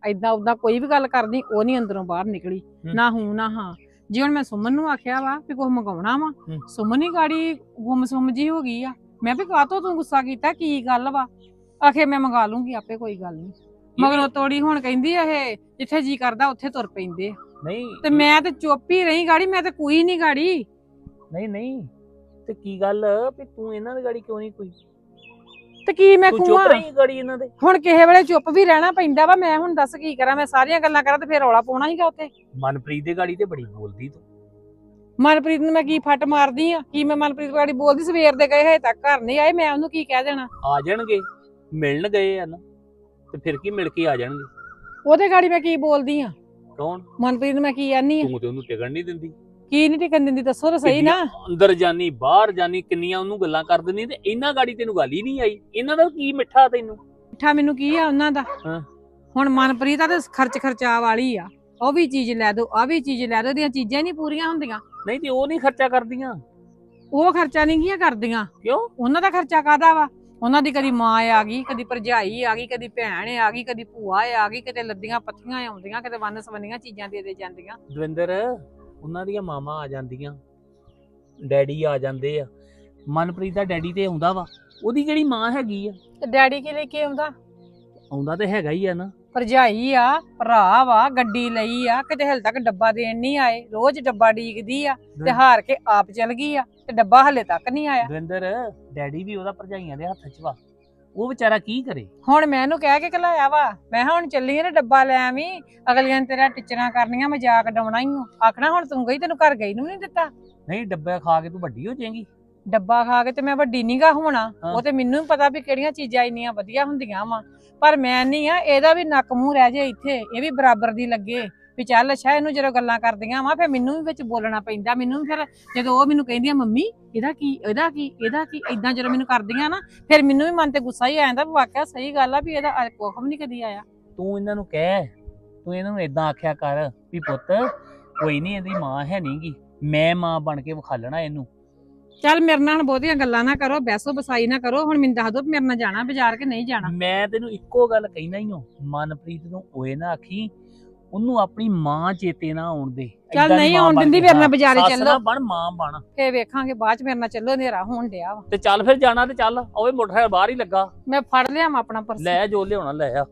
ਏਦਾਂ ਉਦਾਂ ਕੋਈ ਵੀ ਗੱਲ ਕਰਦੀ ਉਹ ਨਹੀਂ ਅੰਦਰੋਂ ਬਾਹਰ ਨਿਕਲੀ ਨਾ ਹੂੰ ਨਾ ਹਾਂ। ਜੇ ਹੁਣ ਮੈਂ ਸੁਮਨ ਨੂੰ ਆਖਿਆ ਵਾ ਵੀ ਕੁਝ ਮੰਗਾਉਣਾ ਵਾ ਸੁਮਨ ਹੀ ਗਾੜੀ ਗੁੰਮ ਜੀ ਹੋ ਗਈ ਆ। ਮੈਂ ਵੀ ਕਾਹਤੋਂ ਤੂੰ ਗੁੱਸਾ ਕੀਤਾ ਕੀ ਗੱਲ ਵਾ ਆਖੇ ਮੈਂ ਮੰਗਾ ਲੂੰਗੀ ਆਪੇ ਕੋਈ ਗੱਲ ਨਹੀਂ ਮਗਰੋਂ ਤੋੜੀ ਹੁਣ ਕਹਿੰਦੀ ਇਹ ਜਿੱਥੇ ਜੀ ਕਰਦਾ ਉੱਥੇ ਤੁਰ ਪੈਂਦੇ ਨਹੀਂ ਤੇ ਮੈਂ ਤੇ ਚੁੱਪ ਹੀ ਰਹੀ ਗਾੜੀ ਮੈਂ ਤੇ ਕੋਈ ਨਹੀਂ ਗਾੜੀ ਨਹੀਂ ਤੇ ਕੀ ਗੱਲ ਵੀ ਤੂੰ ਇਹਨਾਂ ਦੀ ਗਾੜੀ ਕਿਉਂ ਨਹੀਂ ਕੋਈ ਤੇ ਕੀ ਮੈਂ ਤੂੰ ਚੁੱਪ ਰਹੀ ਗਾੜੀ ਇਹਨਾਂ ਦੇ ਹੁਣ ਕਿਸੇ ਵੇਲੇ ਚੁੱਪ ਵੀ ਰਹਿਣਾ ਪੈਂਦਾ ਵਾ ਮੈਂ ਹੁਣ ਦੱਸ ਕੀ ਕਰਾਂ ਮੈਂ ਸਾਰੀਆਂ ਗੱਲਾਂ ਕਰਾਂ ਤੇ ਫੇਰ ਰੌਲਾ ਪਾਉਣਾ ਹੀਗਾ ਉੱਥੇ। ਮਨਪ੍ਰੀਤ ਦੇ ਗਾੜੀ ਤੇ ਬੜੀ ਬੋਲਦੀ ਤੂੰ। ਮਨਪ੍ਰੀਤ ਨੂੰ ਮੈਂ ਕੀ ਫੱਟ ਮਾਰਦੀ ਆ ਕੀ ਮੈਂ ਮਨਪ੍ਰੀਤ ਗਾੜੀ ਬੋਲਦੀ ਸਵੇਰ ਦੇ ਗਏ ਹਜੇ ਤੱਕ ਘਰ ਨਹੀਂ ਆਏ ਮੈਂ ਉਹਨੂੰ ਕੀ ਕਹਿ ਦੇਣਾ। ਆ ਜਾਣਗੇ ਮਿਲਣ ਗਏ ਆ ਨਾ ਤੇ ਫਿਰ ਕੀ ਮਿਲ ਕੇ ਆ ਜਾਣਗੇ। ਉਹਦੇ ਗਾੜੀ ਮੈਂ ਕੀ ਬੋਲਦੀ ਆ ਕੌਣ ਮਨਪ੍ਰੀਤ ਨੂੰ ਮੈਂ ਕੀ ਆਨੀ ਆ ਤੂੰ ਤੇ ਉਹਨੂੰ ਟਿਕਣ ਨਹੀਂ ਦਿੰਦੀ ਕੀ ਨਹੀਂ ਟਿਕਣ ਦਿੰਦੀ ਦੱਸੋ ਤਾਂ ਸਹੀ ਨਾ। ਅੰਦਰ ਜਾਨੀ ਬਾਹਰ ਜਾਨੀ ਕਿੰਨੀਆਂ ਉਹਨੂੰ ਗੱਲਾਂ ਕਰ ਦਿੰਦੀ ਤੇ ਇਹਨਾਂ ਗਾੜੀ ਤੈਨੂੰ ਗੱਲ ਹੀ ਨਹੀਂ ਆਈ। ਇਹਨਾਂ ਦਾ ਕੀ ਮਿੱਠਾ ਤੈਨੂੰ ਮਿੱਠਾ ਮੈਨੂੰ ਕੀ ਆ ਉਹਨਾਂ ਦਾ ਹੁਣ ਮਨਪ੍ਰੀਤ ਆ ਤੇ ਖਰਚਾ ਵਾਲੀ ਆ ਉਹ ਵੀ ਚੀਜ਼ ਲੈ ਦੋ ਆ ਵੀ ਚੀਜ਼ ਲੈ ਦੋ ਦੀਆਂ ਚੀਜ਼ਾਂ ਨਹੀਂ ਪੂਰੀਆਂ ਹੁੰਦੀਆਂ। ਨਹੀਂ ਤੇ ਉਹ ਨਹੀਂ ਖਰਚਾ ਕਰਦੀਆਂ ਉਹ ਖਰਚਾ ਨਹੀਂ ਗੀਆਂ ਕਰਦੀਆਂ ਕਿਉਂ ਉਹਨਾਂ ਦਾ ਖਰਚਾ ਕਾਹਦਾ ਵਾ ਉਹਨਾਂ ਦੀ ਕਦੀ ਮਾਂ ਆ ਗਈ ਕਦੀ ਭਰਜਾਈ ਆ ਗਈ ਕਦੀ ਭੈਣ ਆ ਗਈ ਕਦੀ ਭੂਆ ਆ ਗਈ ਕਿਤੇ ਲੱਦੀਆਂ ਪੱਥੀਆਂ ਆਉਂਦੀਆਂ ਕਿਤੇ ਵੰਨ ਸਵੰਨੀਆਂ ਚੀਜ਼ਾਂ ਦੇ ਜਾਂਦੀਆਂ। ਦਵਿੰਦਰ ਉਹਨਾਂ ਦੀਆਂ ਮਾਮਾ ਆ ਜਾਂਦੀਆਂ ਡੈਡੀ ਆ ਜਾਂਦੇ ਆ ਮਨਪ੍ਰੀਤ ਦਾ ਡੈਡੀ ਤੇ ਆਉਂਦਾ ਵਾ ਉਹਦੀ ਕਿਹੜੀ ਮਾਂ ਹੈਗੀ ਆ ਤੇ ਡੈਡੀ ਕੀ ਲੈ ਕੇ ਆਉਂਦਾ ਤੇ ਹੈਗਾ ਹੀ ਆ ਨਾ ਭਰਜਾਈ ਆ ਭਰਾ ਵਾ ਗੱਡੀ ਲਈ ਆ ਕਿਤੇ ਹਲੇ ਤੱਕ ਡੱਬਾ ਦੇਣ ਨਹੀਂ ਆਏ ਰੋਜ਼ ਡੱਬਾ ਡੀਕਦੀ ਆ ਤੇ ਹਾਰ ਕੇ ਆਪ ਚਲ ਗਈ ਆ ਤੇ ਡੱਬਾ ਹਲੇ ਤੱਕ ਨਹੀਂ ਆਇਆ। ਦਵਿੰਦਰ ਡੈਡੀ ਵੀ ਉਹਦਾ ਭਰਜਾਈਆਂ ਦੇ ਹੱਥ 'ਚ ਵਾ ਉਹ ਵਿਚਾਰਾ ਕੀ ਕਰੇ। ਹੁਣ ਮੈਂ ਇਹਨੂੰ ਕਹਿ ਕੇ ਘਲਾਇਆ ਵਾ ਮੈਂ ਹੁਣ ਚੱਲੀ ਨਾ ਡੱਬਾ ਲੈ ਆਵੀਂ ਅਗਲੀਆਂ ਨੇ ਤੇਰਾ ਟਿਚਰਾਂ ਕਰਨੀਆਂ ਮਜ਼ਾਕ ਡਾਉਣਾ ਹੀ ਆਖਣਾ ਹੁਣ ਤੂੰ ਗਈ ਤੈਨੂੰ ਘਰ ਗਈ ਨੂੰ ਨਹੀਂ ਦਿੱਤਾ। ਨਹੀਂ ਡੱਬਾ ਖਾ ਕੇ ਤੂੰ ਵੱਡੀ ਹੋ ਜਾਏਂਗੀ। ਡੱਬਾ ਖਾ ਕੇ ਤੇ ਮੈਂ ਵੱਡੀ ਨੀਗਾ ਹੋਣਾ ਉਹ ਤੇ ਮੈਨੂੰ ਵੀ ਪਤਾ ਵੀ ਕਿਹੜੀਆਂ ਚੀਜ਼ਾਂ ਇੰਨੀਆਂ ਵਧੀਆ ਹੁੰਦੀਆਂ ਵਾ ਪਰ ਮੈਂ ਨਹੀਂ ਆ ਇਹਦਾ ਵੀ ਨੱਕ ਮੂੰਹ ਰਹਿ ਜੇ ਇੱਥੇ ਇਹ ਵੀ ਬਰਾਬਰ ਦੀ ਲੱਗੇ ਵੀ ਚੱਲ ਅੱਛਾ ਇਹਨੂੰ ਜਦੋਂ ਗੱਲਾਂ ਕਰਦੀਆਂ ਵਾ ਫਿਰ ਮੈਨੂੰ ਵੀ ਵਿੱਚ ਬੋਲਣਾ ਪੈਂਦਾ ਮੈਨੂੰ ਫਿਰ ਜਦੋਂ ਉਹ ਮੈਨੂੰ ਕਹਿੰਦੀਆਂ ਮੰਮੀ ਇਹਦਾ ਕੀ ਏਦਾਂ ਜਦੋਂ ਮੈਨੂੰ ਕਰਦੀਆਂ ਨਾ ਫਿਰ ਮੈਨੂੰ ਵੀ ਮਨ ਤੇ ਗੁੱਸਾ ਹੀ ਆ ਜਾਂਦਾ ਵਾਕਿਆ ਸਹੀ ਗੱਲ ਆ ਵੀ ਇਹਦਾ ਕੁੱਖ ਵੀ ਨਹੀਂ ਕਦੀ ਆਇਆ। ਤੂੰ ਇਹਨਾਂ ਨੂੰ ਕਹਿ ਤੂੰ ਇਹਨਾਂ ਨੂੰ ਏਦਾਂ ਆਖਿਆ ਕਰ ਵੀ ਪੁੱਤ ਕੋਈ ਨਹੀਂ ਇਹਦੀ ਮਾਂ ਹੈ ਨਹੀਂਗੀ ਮੈਂ ਮਾਂ ਬਣ ਕੇ ਵਿਖਾਲਣਾ ਇਹਨੂੰ। ਚੱਲ ਮੇਰੇ ਨਾਲ ਬਹੁਤੀਆਂ ਗੱਲਾਂ ਨਾ ਕਰੋ ਬੈਸੋ ਬਸਾਈ ਨਾ ਕਰੋ ਹੁਣ ਮੈਨੂੰ ਦੱਸ ਦੋ ਮੇਰੇ ਨਾਲ ਜਾਣਾ ਬਾਜ਼ਾਰ ਕਿ ਨਹੀਂ ਜਾਣਾ। ਮੈਂ ਤੈਨੂੰ ਇੱਕੋ ਗੱਲ ਕਹਿਣਾ ਹੀ ਹਾਂ ਮਨਪ੍ਰੀਤ ਨੂੰ ਓਏ ਨਾ ਆਖੀ ਉਹਨੂੰ ਆਪਣੀ ਮਾਂ ਚੇਤੇ ਨਾ ਆਉਣ ਦੇ। ਚੱਲ ਨਹੀਂ ਆਉਣ ਦਿੰਦੀ ਮੇਰੇ ਨਾਲ ਬਾਜ਼ਾਰੇ ਚੱਲੋ ਬਣ ਮਾਂ ਬਣ ਫੇਰ ਵੇਖਾਂਗੇ ਬਾਅਦ ਚ ਮੇਰੇ ਨਾਲ ਚੱਲੋ ਹਨੇਰਾ ਹੋਣ ਡਿਆ ਵਾ ਤੇ ਚੱਲ ਫਿਰ ਜਾਣਾ ਤੇ ਚੱਲ ਓਏ ਮੋਟਰਸਾਈਕਲ ਬਾਹਰ ਹੀ ਲੱਗਾ ਮੈਂ ਫੜ ਲਿਆ ਆਪਣਾ ਪਰਸ ਲੈ ਜੋ ਲਿਆਉਣਾ ਲੈ ਆ।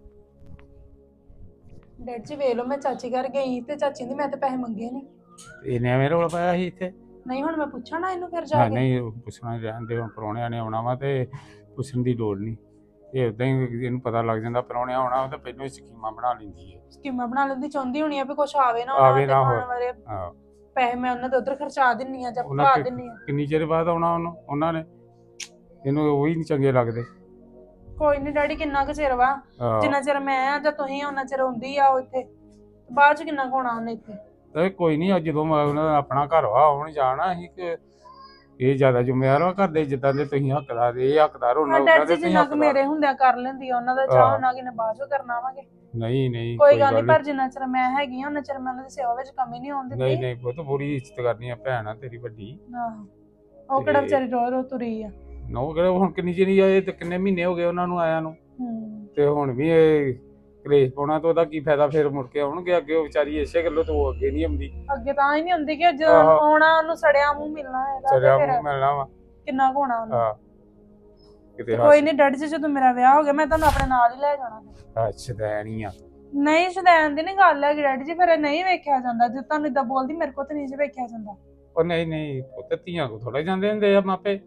ਡੈਡ ਜੀ ਵੇਖ ਲਓ ਮੈਂ ਚਾਚੀ ਘਰ ਗਈ ਤੇ ਚਾਚੀ ਨੇ ਮੈਂ ਤੇ ਪੈਸੇ ਮੰਗੇ ਨਹੀਂ ਇਹਨੇ ਐਵੇਂ ਰੌਲਾ ਪਾਇਆ ਸੀ ਇੱਥੇ। ਨਹੀਂ ਹੁਣ ਮੈਂ ਪੁੱਛਾਂ ਨਾ ਇਹਨੂੰ ਫਿਰ ਜਾ ਕੇ ਨਹੀਂ ਪੁੱਛਣਾ ਰਹਿਣ ਦੇ ਹੁਣ ਪ੍ਰਾਹੁਣਿਆਂ ਨੇ ਆਉਣਾ ਵਾ ਤੇ ਪੁੱਛਣ ਦੀ ਲੋੜ ਨਹੀਂ ਇਹ ਉਦਾਂ ਹੀ ਇਹਨੂੰ ਪਤਾ ਲੱਗ ਜਾਂਦਾ ਪ੍ਰਾਹੁਣਿਆਂ ਆਉਣਾ ਉਹ ਤਾਂ ਪਹਿਲਾਂ ਹੀ ਸਕੀਮਾਂ ਬਣਾ ਲੈਂਦੀ ਹੈ। ਸਕੀਮਾਂ ਬਣਾ ਲੈਂਦੀ ਚਾਹੁੰਦੀ ਹੋਣੀ ਆ ਵੀ ਕੁਛ ਆਵੇ ਨਾ ਹੋਰ ਹਾਂ ਪੈਸੇ ਮੈਂ ਉਹਨਾਂ ਦੇ ਉਧਰ ਖਰਚਾ ਦਿੰਨੀ ਆ ਜਾਂ ਪਾ ਦਿੰਨੀ ਆ। ਕਿੰਨੀ ਚਿਰ ਬਾਅਦ ਆਉਣਾ ਉਹਨਾਂ ਨੇ ਇਹਨੂੰ ਉਹ ਹੀ ਨਹੀਂ ਚੰਗੇ ਲੱਗਦੇ। ਕੋਈ ਨਹੀਂ ਡੈਡੀ ਕਿੰਨਾ ਕੁ ਚਿਰ ਵਾ ਜਿੰਨਾ ਚਿਰ ਮੈਂ ਆ ਜਾਂ ਤੁਸੀਂ ਉਹਨਾਂ ਚਿਰ ਹੁੰਦੀ ਆ ਉਹ ਇੱਥੇ ਬਾਅਦ ਚ ਕਿੰਨਾ ਕੁ ਹੋਣਾ ਉਹਨੇ ਇੱਥੇ। ਤੇ ਕੋਈ ਨਹੀਂ ਜਦੋਂ ਉਹਨਾਂ ਦਾ ਆਪਣਾ ਘਰ ਵਾ ਆਉਣ ਜਾਣਾ ਅਸੀਂ ਕਿ ਇਹ ਜ਼ਿਆਦਾ ਜ਼ਿੰਮੇਵਾਰ ਵਾ ਘਰ ਦੇ ਜਿੱਦਾਂ ਦੇ ਤੁਸੀਂ ਹੱਕਦਾਰ ਇਹ ਹੱਕਦਾਰ ਹੋਣਾ ਡੈਡੀ ਜਿੰਨਾ ਕੁ ਮੇਰੇ ਹੁੰਦਿਆਂ ਕਰ ਲੈਂਦੀ ਆ ਉਹਨਾਂ ਦਾ ਚਾਹ ਉਹਨਾਂ ਕਿਨੇ ਬਾਅਦ ਚ ਕਰਨਾ ਆਵਾਂਗੇ। ਨਹੀਂ ਕੋਈ ਗੱਲ ਨਹੀਂ ਪਰ ਜਿੰਨਾ ਚਿਰ ਮੈਂ ਹੈਗੀ ਆ ਉਹਨਾਂ ਚਿਰ ਮੈਂ ਉਹਨਾਂ ਦੀ ਸੇਵਾ ਵਿੱਚ ਕਮੀ ਨਹੀਂ ਆਉਣ ਦਿੰਦੀ। ਨਹੀਂ ਬਹੁਤ ਪੂਰੀ ਇੱਜ਼ਤ ਕਰਨੀ ਆ ਭੈਣ ਆ ਤੇਰੀ ਵੱਡੀ। ਉਹ ਕਿਹੜਾ ਵਿਚਾਰੀ ਰੋ ਤੁਰੀ ਆ ਨੋ ਕਿਹੜਾ ਹੁਣ ਕਿੰਨੀ ਚਿਰ ਆਏ ਤੇ ਕਿੰਨੇ ਮਹੀਨੇ ਹੋ ਗਏ ਉਹਨਾਂ ਨੂੰ ਆਇਆਂ ਨੂੰ ਤੇ ਹੁਣ ਵੀ ਇਹ ਕਲੇਸ਼ ਪਾਉਣਾ ਤਾਂ ਉਹਦਾ ਕੀ ਫਾਇਦਾ ਫਿਰ ਮੁੜ ਕੇ ਆਉਣਗੇ ਅੱਗੇ ਉਹ ਵਿਚਾਰੀ ਇਸੇ ਗੱਲੋਂ ਤੋਂ ਅੱਗੇ ਨਹੀਂ ਆਉਂਦੀ ਅੱਗੇ ਤਾਂ ਹੀ ਨਹੀਂ ਹੁੰਦੀ ਕਿ ਜਦੋਂ ਆਉਣਾ ਉਹਨੂੰ ਸੜਿਆ ਮੂੰਹ ਮਿਲਣਾ ਹੈਗਾ ਸੜਿਆ ਮੂੰਹ ਮਿਲਣਾ ਵਾ ਕਿੰਨਾ ਕੁ ਹੋਣਾ ਉਹਨੂੰ। ਕਿਤੇ ਕੋਈ ਨਹੀਂ ਡੈਡੀ ਜੀ ਜਦੋਂ ਮੇਰਾ ਵਿਆਹ ਹੋ ਗਿਆ ਮੈਂ ਤੁਹਾਨੂੰ ਆਪਣੇ ਨਾਲ ਹੀ ਲੈ ਜਾਣਾ। ਅੱਛਾ ਨਹੀਂ ਆ ਨਹੀਂ ਸ਼ਦੈਨ ਦੀ ਨਹੀਂ ਗੱਲ ਹੈ ਡੈਡੀ ਜੀ ਫਿਰ ਨਹੀਂ ਵੇਖਿਆ ਜਾਂਦਾ ਜੇ ਤੁਹਾਨੂੰ ਇਦਾਂ ਬੋਲਦੀ ਮੇਰੇ ਕੋਲ ਤਾਂ ਨਹੀਂ ਵੇਖਿਆ ਜਾਂਦਾ। ਉਹ ਨਹੀਂ ਪੁੱਤ ਧੀਆਂ ਕੋ ਥੋੜਾ ਜਾਂਦੇ ਹੁੰਦੇ ਆ ਮਾਪੇ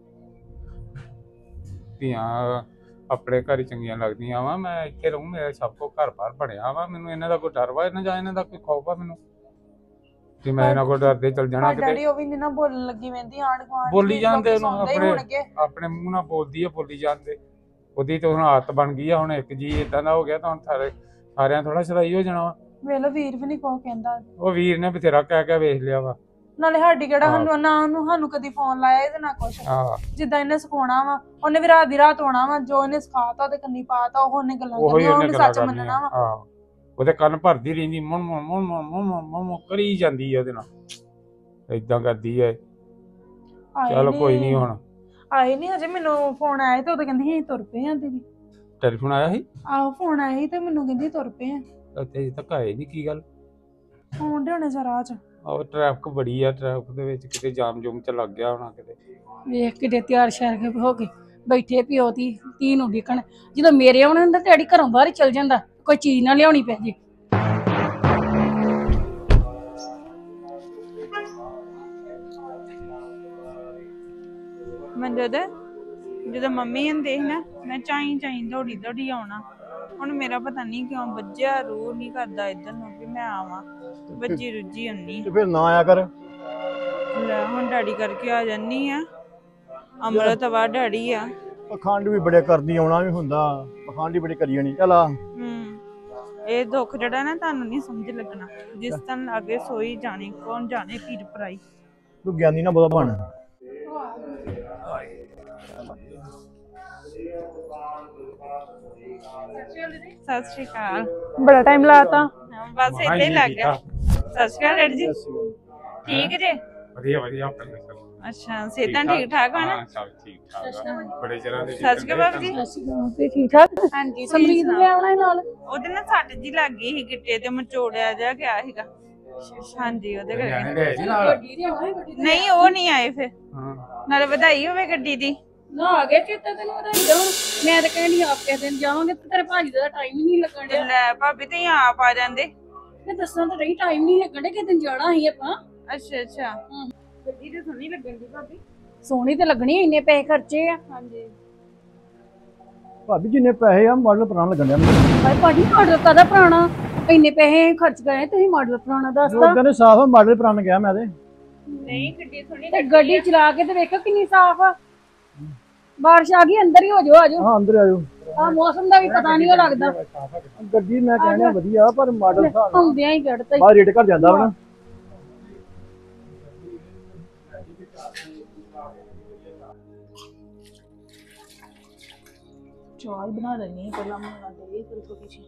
ਧੀਆਂ ਆਪਣੇ ਘਰ ਹੀ ਚੰਗੀਆਂ ਲੱਗਦੀਆਂ ਵਾ ਮੈਂ ਇੱਥੇ ਰਹੂੰ ਮੇਰਾ ਸਭ ਕੁਝ ਘਰ-ਬਾਰ ਬਣਿਆ ਵਾ ਮੈਨੂੰ ਇਹਨਾਂ ਦਾ ਕੋਈ ਡਰ ਵਾ ਇਹਨਾਂ ਦਾ ਕੋਈ ਖੌਫ ਆ ਮੈਨੂੰ ਤੇ ਮੈਂ ਇਹਨਾਂ ਕੋਲ ਡਰਦੇ ਚਲ ਜਾਣਾ ਕਿਤੇ। ਡੈਡੀ ਉਹ ਵੀ ਨਹੀਂ ਨਾ ਬੋਲਣ ਲੱਗੀ ਵੈਂਦੀ ਆਂਢ ਗੁਆਂਢ ਬੋਲੀ ਜਾਂਦੇ ਉਹਨੂੰ ਆਪਣੇ ਮੂੰਹ ਨਾਲ ਬੋਲਦੀ ਆ ਬੋਲੀ ਜਾਂਦੇ ਉਹਦੀ ਤਾਂ ਹੁਣ ਆਦਤ ਬਣ ਗਈ ਆ ਹੁਣ ਇੱਕ ਜੀ ਇਦਾਂ ਦਾ ਹੋ ਗਿਆ ਤਾਂ ਹੁਣ ਸਾਰਿਆਂ ਥੋੜਾ ਸਦਾਈ ਹੋ ਜਾਣਾ ਵਾ। ਵੇਖ ਲਓ ਵੀਰ ਵੀ ਨਹੀਂ ਕੋ ਕਹਿੰਦਾ ਉਹ ਵੀਰ ਨੇ ਬਥੇਰਾ ਕਹਿ ਵੇਖ ਲਿਆ ਵਾ ਨਾਲੇ ਸਾਡੀ ਕਿਹੜਾ ਸਾਨੂੰ ਕਦੀ ਫੋਨ ਲਾਇਆ ਇਹਦੇ ਨਾਲ ਕੁਛ ਜਿੱਦਾਂ ਇਹਨੇ ਸਿਖਾਉਣਾ ਵਾ ਉਹਨੇ ਵੀ ਰਾਤ ਦੀ ਰਾਤ ਆਉਣਾ ਵਾ ਜੋ ਇਹਨੇ ਸਿਖਾਤਾ ਉਹਦੇ ਕੰਨੀ ਪਾਤਾ ਉਹਨੇ ਗੱਲਾਂ ਕਰਨੀਆਂ ਉਹਨੇ ਸੱਚ ਮੰਨਣਾ ਵਾ। ਉਹਦੇ ਕੰਨ ਭਰਦੀ ਰਹਿੰਦੀ ਮੁੰ ਕਰੀ ਜਾਂਦੀ ਆ ਉਹਦੇ ਨਾਲ ਏਦਾਂ ਕਰਦੀ ਐ। ਚਲ ਕੋਈ ਨਹੀਂ ਹੁਣ ਆਏ ਨਹੀਂ ਹਜੇ ਮੈਨੂੰ ਫੋਨ ਆਇਆ ਤੇ ਉਦੋਂ ਕਹਿੰਦੀ ਅਸੀਂ ਤੁਰ ਪਏ ਆ ਦੀਦੀ। ਟੈਲੀਫੋਨ ਆਇਆ ਸੀ? ਆਹੋ ਫੋਨ ਆਇਆ ਸੀ ਤੇ ਮੈਨੂੰ ਕਹਿੰਦੀ ਤੁਰ ਪਏ ਆ। ਤੇ ਅਜੇ ਤੱਕ ਆਏ ਨਹੀਂ, ਕੀ ਗੱਲ? ਫੋਨ ਦੇ ਹੋਣੇ ਸਾਰਾ ਚ। ਆਹ ਟ੍ਰੈਫਿਕ ਬੜੀ ਆ, ਟ੍ਰੈਫਿਕ ਦੇ ਵਿੱਚ ਕਿਤੇ ਜਾਮ ਜੂਮ ਚ ਲੱਗ ਗਿਆ ਹੋਣਾ ਕਿਤੇ। ਵੇਖ ਕਿਤੇ ਤਿਆਰ ਸ਼ਹਿਰ ਹੋ ਕੇ ਬੈਠੇ ਪਿਓ ਧੀ ਨੂੰ ਡਿੱਕਣ। ਜਦੋਂ ਮੇਰੇ ਆਉਣਾ ਹੁੰਦਾ ਡੈਡੀ ਘਰੋਂ ਬਾਹਰ ਹੀ ਚਲ ਜਾਂਦਾ, ਕੋਈ ਚੀਜ਼ ਨਾ ਲਿਆਉਣੀ ਪੈ ਜੇ। ਮੈਂ ਜਦੋਂ ਮੰਮੀ ਹੁੰਦੇ ਸੀ ਨਾ, ਮੈਂ ਚਾਈ ਦੌੜੀ ਆਉਣਾ। ਹੁਣ ਮੇਰਾ ਪਤਾ ਨਹੀਂ ਕਿਉਂ ਵੱਜਿਆ, ਰੂਹ ਨਹੀਂ ਕਰਦਾ ਇੱਧਰ ਨੂੰ ਵੀ ਮੈਂ ਆਵਾਂ, ਵੱਜੀ ਰੁੱਜੀ ਹੁੰਨੀ। ਤੇ ਫਿਰ ਨਾ ਆਇਆ ਕਰ। ਲੈ ਹੁਣ ਡੈਡੀ ਕਰਕੇ ਆ ਜਾਨੀ ਆ। ਅਮਰਤ ਵਾ ਡੈਡੀ ਆ। ਪਖੰਡ ਵੀ ਬੜੇ ਕਰਦੀ, ਆਉਣਾ ਵੀ ਹੁੰਦਾ, ਪਖੰਡ ਹੀ ਬੜੇ ਕਰੀ ਜਾਣੀ। ਚੱਲ ਆ। ਇਹ ਦੁੱਖ ਜਿਹੜਾ ਨਾ ਤੁਹਾਨੂੰ ਨਹੀਂ ਸਮਝ ਲੱਗਣਾ, ਜਿਸ ਦਿਨ ਅੱਗੇ ਸੋਈ ਜਾਣੀ, ਕੌਣ ਜਾਣੇ ਪੀਰ ਭਰਾਈ। ਤੂੰ ਗਿਆਨੀ ਨਾ ਬਹੁਤਾ ਬਣ। ਸਤਿ ਸ਼੍ਰੀ ਅਕਾਲ। ਬੜਾ ਟਾਈਮ ਲਾਤਾ। ਬਸ ਇੱਥੇ ਹੀ ਲੱਗ ਗਿਆ। ਸਤਿ ਸ਼੍ਰੀ ਅਕਾਲ ਡੈਡੀ ਜੀ, ਠੀਕ ਜੇ? ਵਧੀਆ ਵਧੀਆ ਆਪਣੇ ਦੱਸੋ। ਅੱਛਾ, ਸਿਹਤਾਂ ਠੀਕ ਠਾਕ ਆ ਨਾ? ਹਾਂ ਸਭ ਠੀਕ ਠਾਕ ਆ, ਬੜੇ ਚਿਰਾਂ ਦੇ। ਸਤਿ ਸ਼੍ਰੀ ਅਕਾਲ ਜੀ। ਤੇ ਠੀਕ ਠਾਕ? ਹਾਂਜੀ, ਸਮਰੀਤ ਨੂੰ ਲਿਆਉਣਾ ਨਾਲ। ਉਹਦੇ ਨਾਲ ਸੱਟ ਜੀ ਲੱਗ ਗਈ ਸੀ ਗਿੱਟੇ ਤੇ, ਮਚੋੜਿਆ ਜਾ ਗਿਆ ਸੀਗਾ। ਹਾਂਜੀ, ਉਹਦੇ ਕਰਕੇ। ਨਹੀਂ ਉਹ ਨਹੀਂ ਆਏ ਫਿਰ। ਨਾਲੇ ਵਧਾਈ ਹੋਵੇ ਗੱਡੀ ਦੀ। ਨਾ ਆ ਗਿਆ ਚੇਤਾ ਤੈਨੂੰ ਵਧਾਈ ਦਾ। ਮੈਂ ਤਾਂ ਕਹਿੰਦੀ ਆਪ ਕਿਸੇ ਦਿਨ ਜਾਵਾਂਗੇ, ਤੇ ਤੇਰੇ ਭਾਜੀ ਦਾ ਟਾਈਮ ਹੀ ਨਹੀਂ ਲੱਗਣ ਡਿਆ। ਲੈ ਭਾਬੀ ਤੇ ਆਪ ਆ ਜਾਂਦੇ। ਮੈਂ ਦੱਸਾਂ ਤਾਂ ਰਹੀ, ਟਾਈਮ ਨਹੀਂ ਲੱਗਣ ਡਿਆ, ਕਿਸੇ ਦਿਨ ਜਾਣਾ ਸੀ ਆਪਾਂ। ਅੱਛਾ ਅੱਛਾ, ਗੱਡੀ ਤੇ ਸੋਹਣੀ ਲੱਗਣ ਦੀ ਭਾਬੀ। ਸੋਹਣੀ ਤੇ ਲੱਗਣੀ, ਇੰਨੇ ਪੈਸੇ ਖਰਚੇ ਆ। ਹਾਂਜੀ ਭਾਬੀ ਜਿੰਨੇ ਪੈਸੇ ਆ ਮਾਡਲ ਪੁਰਾਣਾ ਲੱਗਣ ਡਿਆ ਮੈਨੂੰ। ਭਾਈ ਭਾਜੀ ਮਾਡਲ ਕਾਹਦਾ ਪੁਰਾਣਾ, ਇੰਨੇ ਪੈਸੇ ਖਰਚ ਗਏ ਤੁਸੀਂ ਮਾਡਲ ਪੁਰਾਣਾ ਦੱਸਦਾ। ਲੋਕਾਂ ਨੇ ਸਾਫ ਮਾਡਲ ਪੁਰਾਣਾ ਗਿਆ ਮੈਂ ਤੇ। ਨਹੀਂ ਗੱਡੀ ਸੋਹਣੀ ਤੇ ਗੱਡੀ ਚਲਾ ਕੇ ਤੇ ਵੇਖੋ ਕਿੰਨੀ ਸਾਫ਼ ਆ। ਬਾਰਿਸ਼ ਆ ਗਈ, ਅੰਦਰ ਹੀ ਹੋ ਜਾਓ। ਆਜੋ ਹਾਂ ਅੰਦਰ ਆ ਜਾਓ। ਆ ਮੌਸਮ ਦਾ ਵੀ ਪਤਾ ਨਹੀਂ ਉਹ ਲੱਗਦਾ। ਗੱਡੀ ਮੈਂ ਕਹਿਣਾ ਵਧੀਆ, ਪਰ ਮਾਡਲ ਹਿਸਾਬ ਨਾਲ ਆਉਂਦਿਆਂ ਹੀ ਕੱਢਤਾ ਬਾਹਰ ਰੇਟ ਘਟ ਜਾਂਦਾ ਵਾ ਨਾ। ਚਾਹ ਬਣਾ ਲੈਣੀ ਪਹਿਲਾਂ ਬਣਾ ਦੇ ਫਿਰ ਥੋੜੀ ਜਿਹੀ।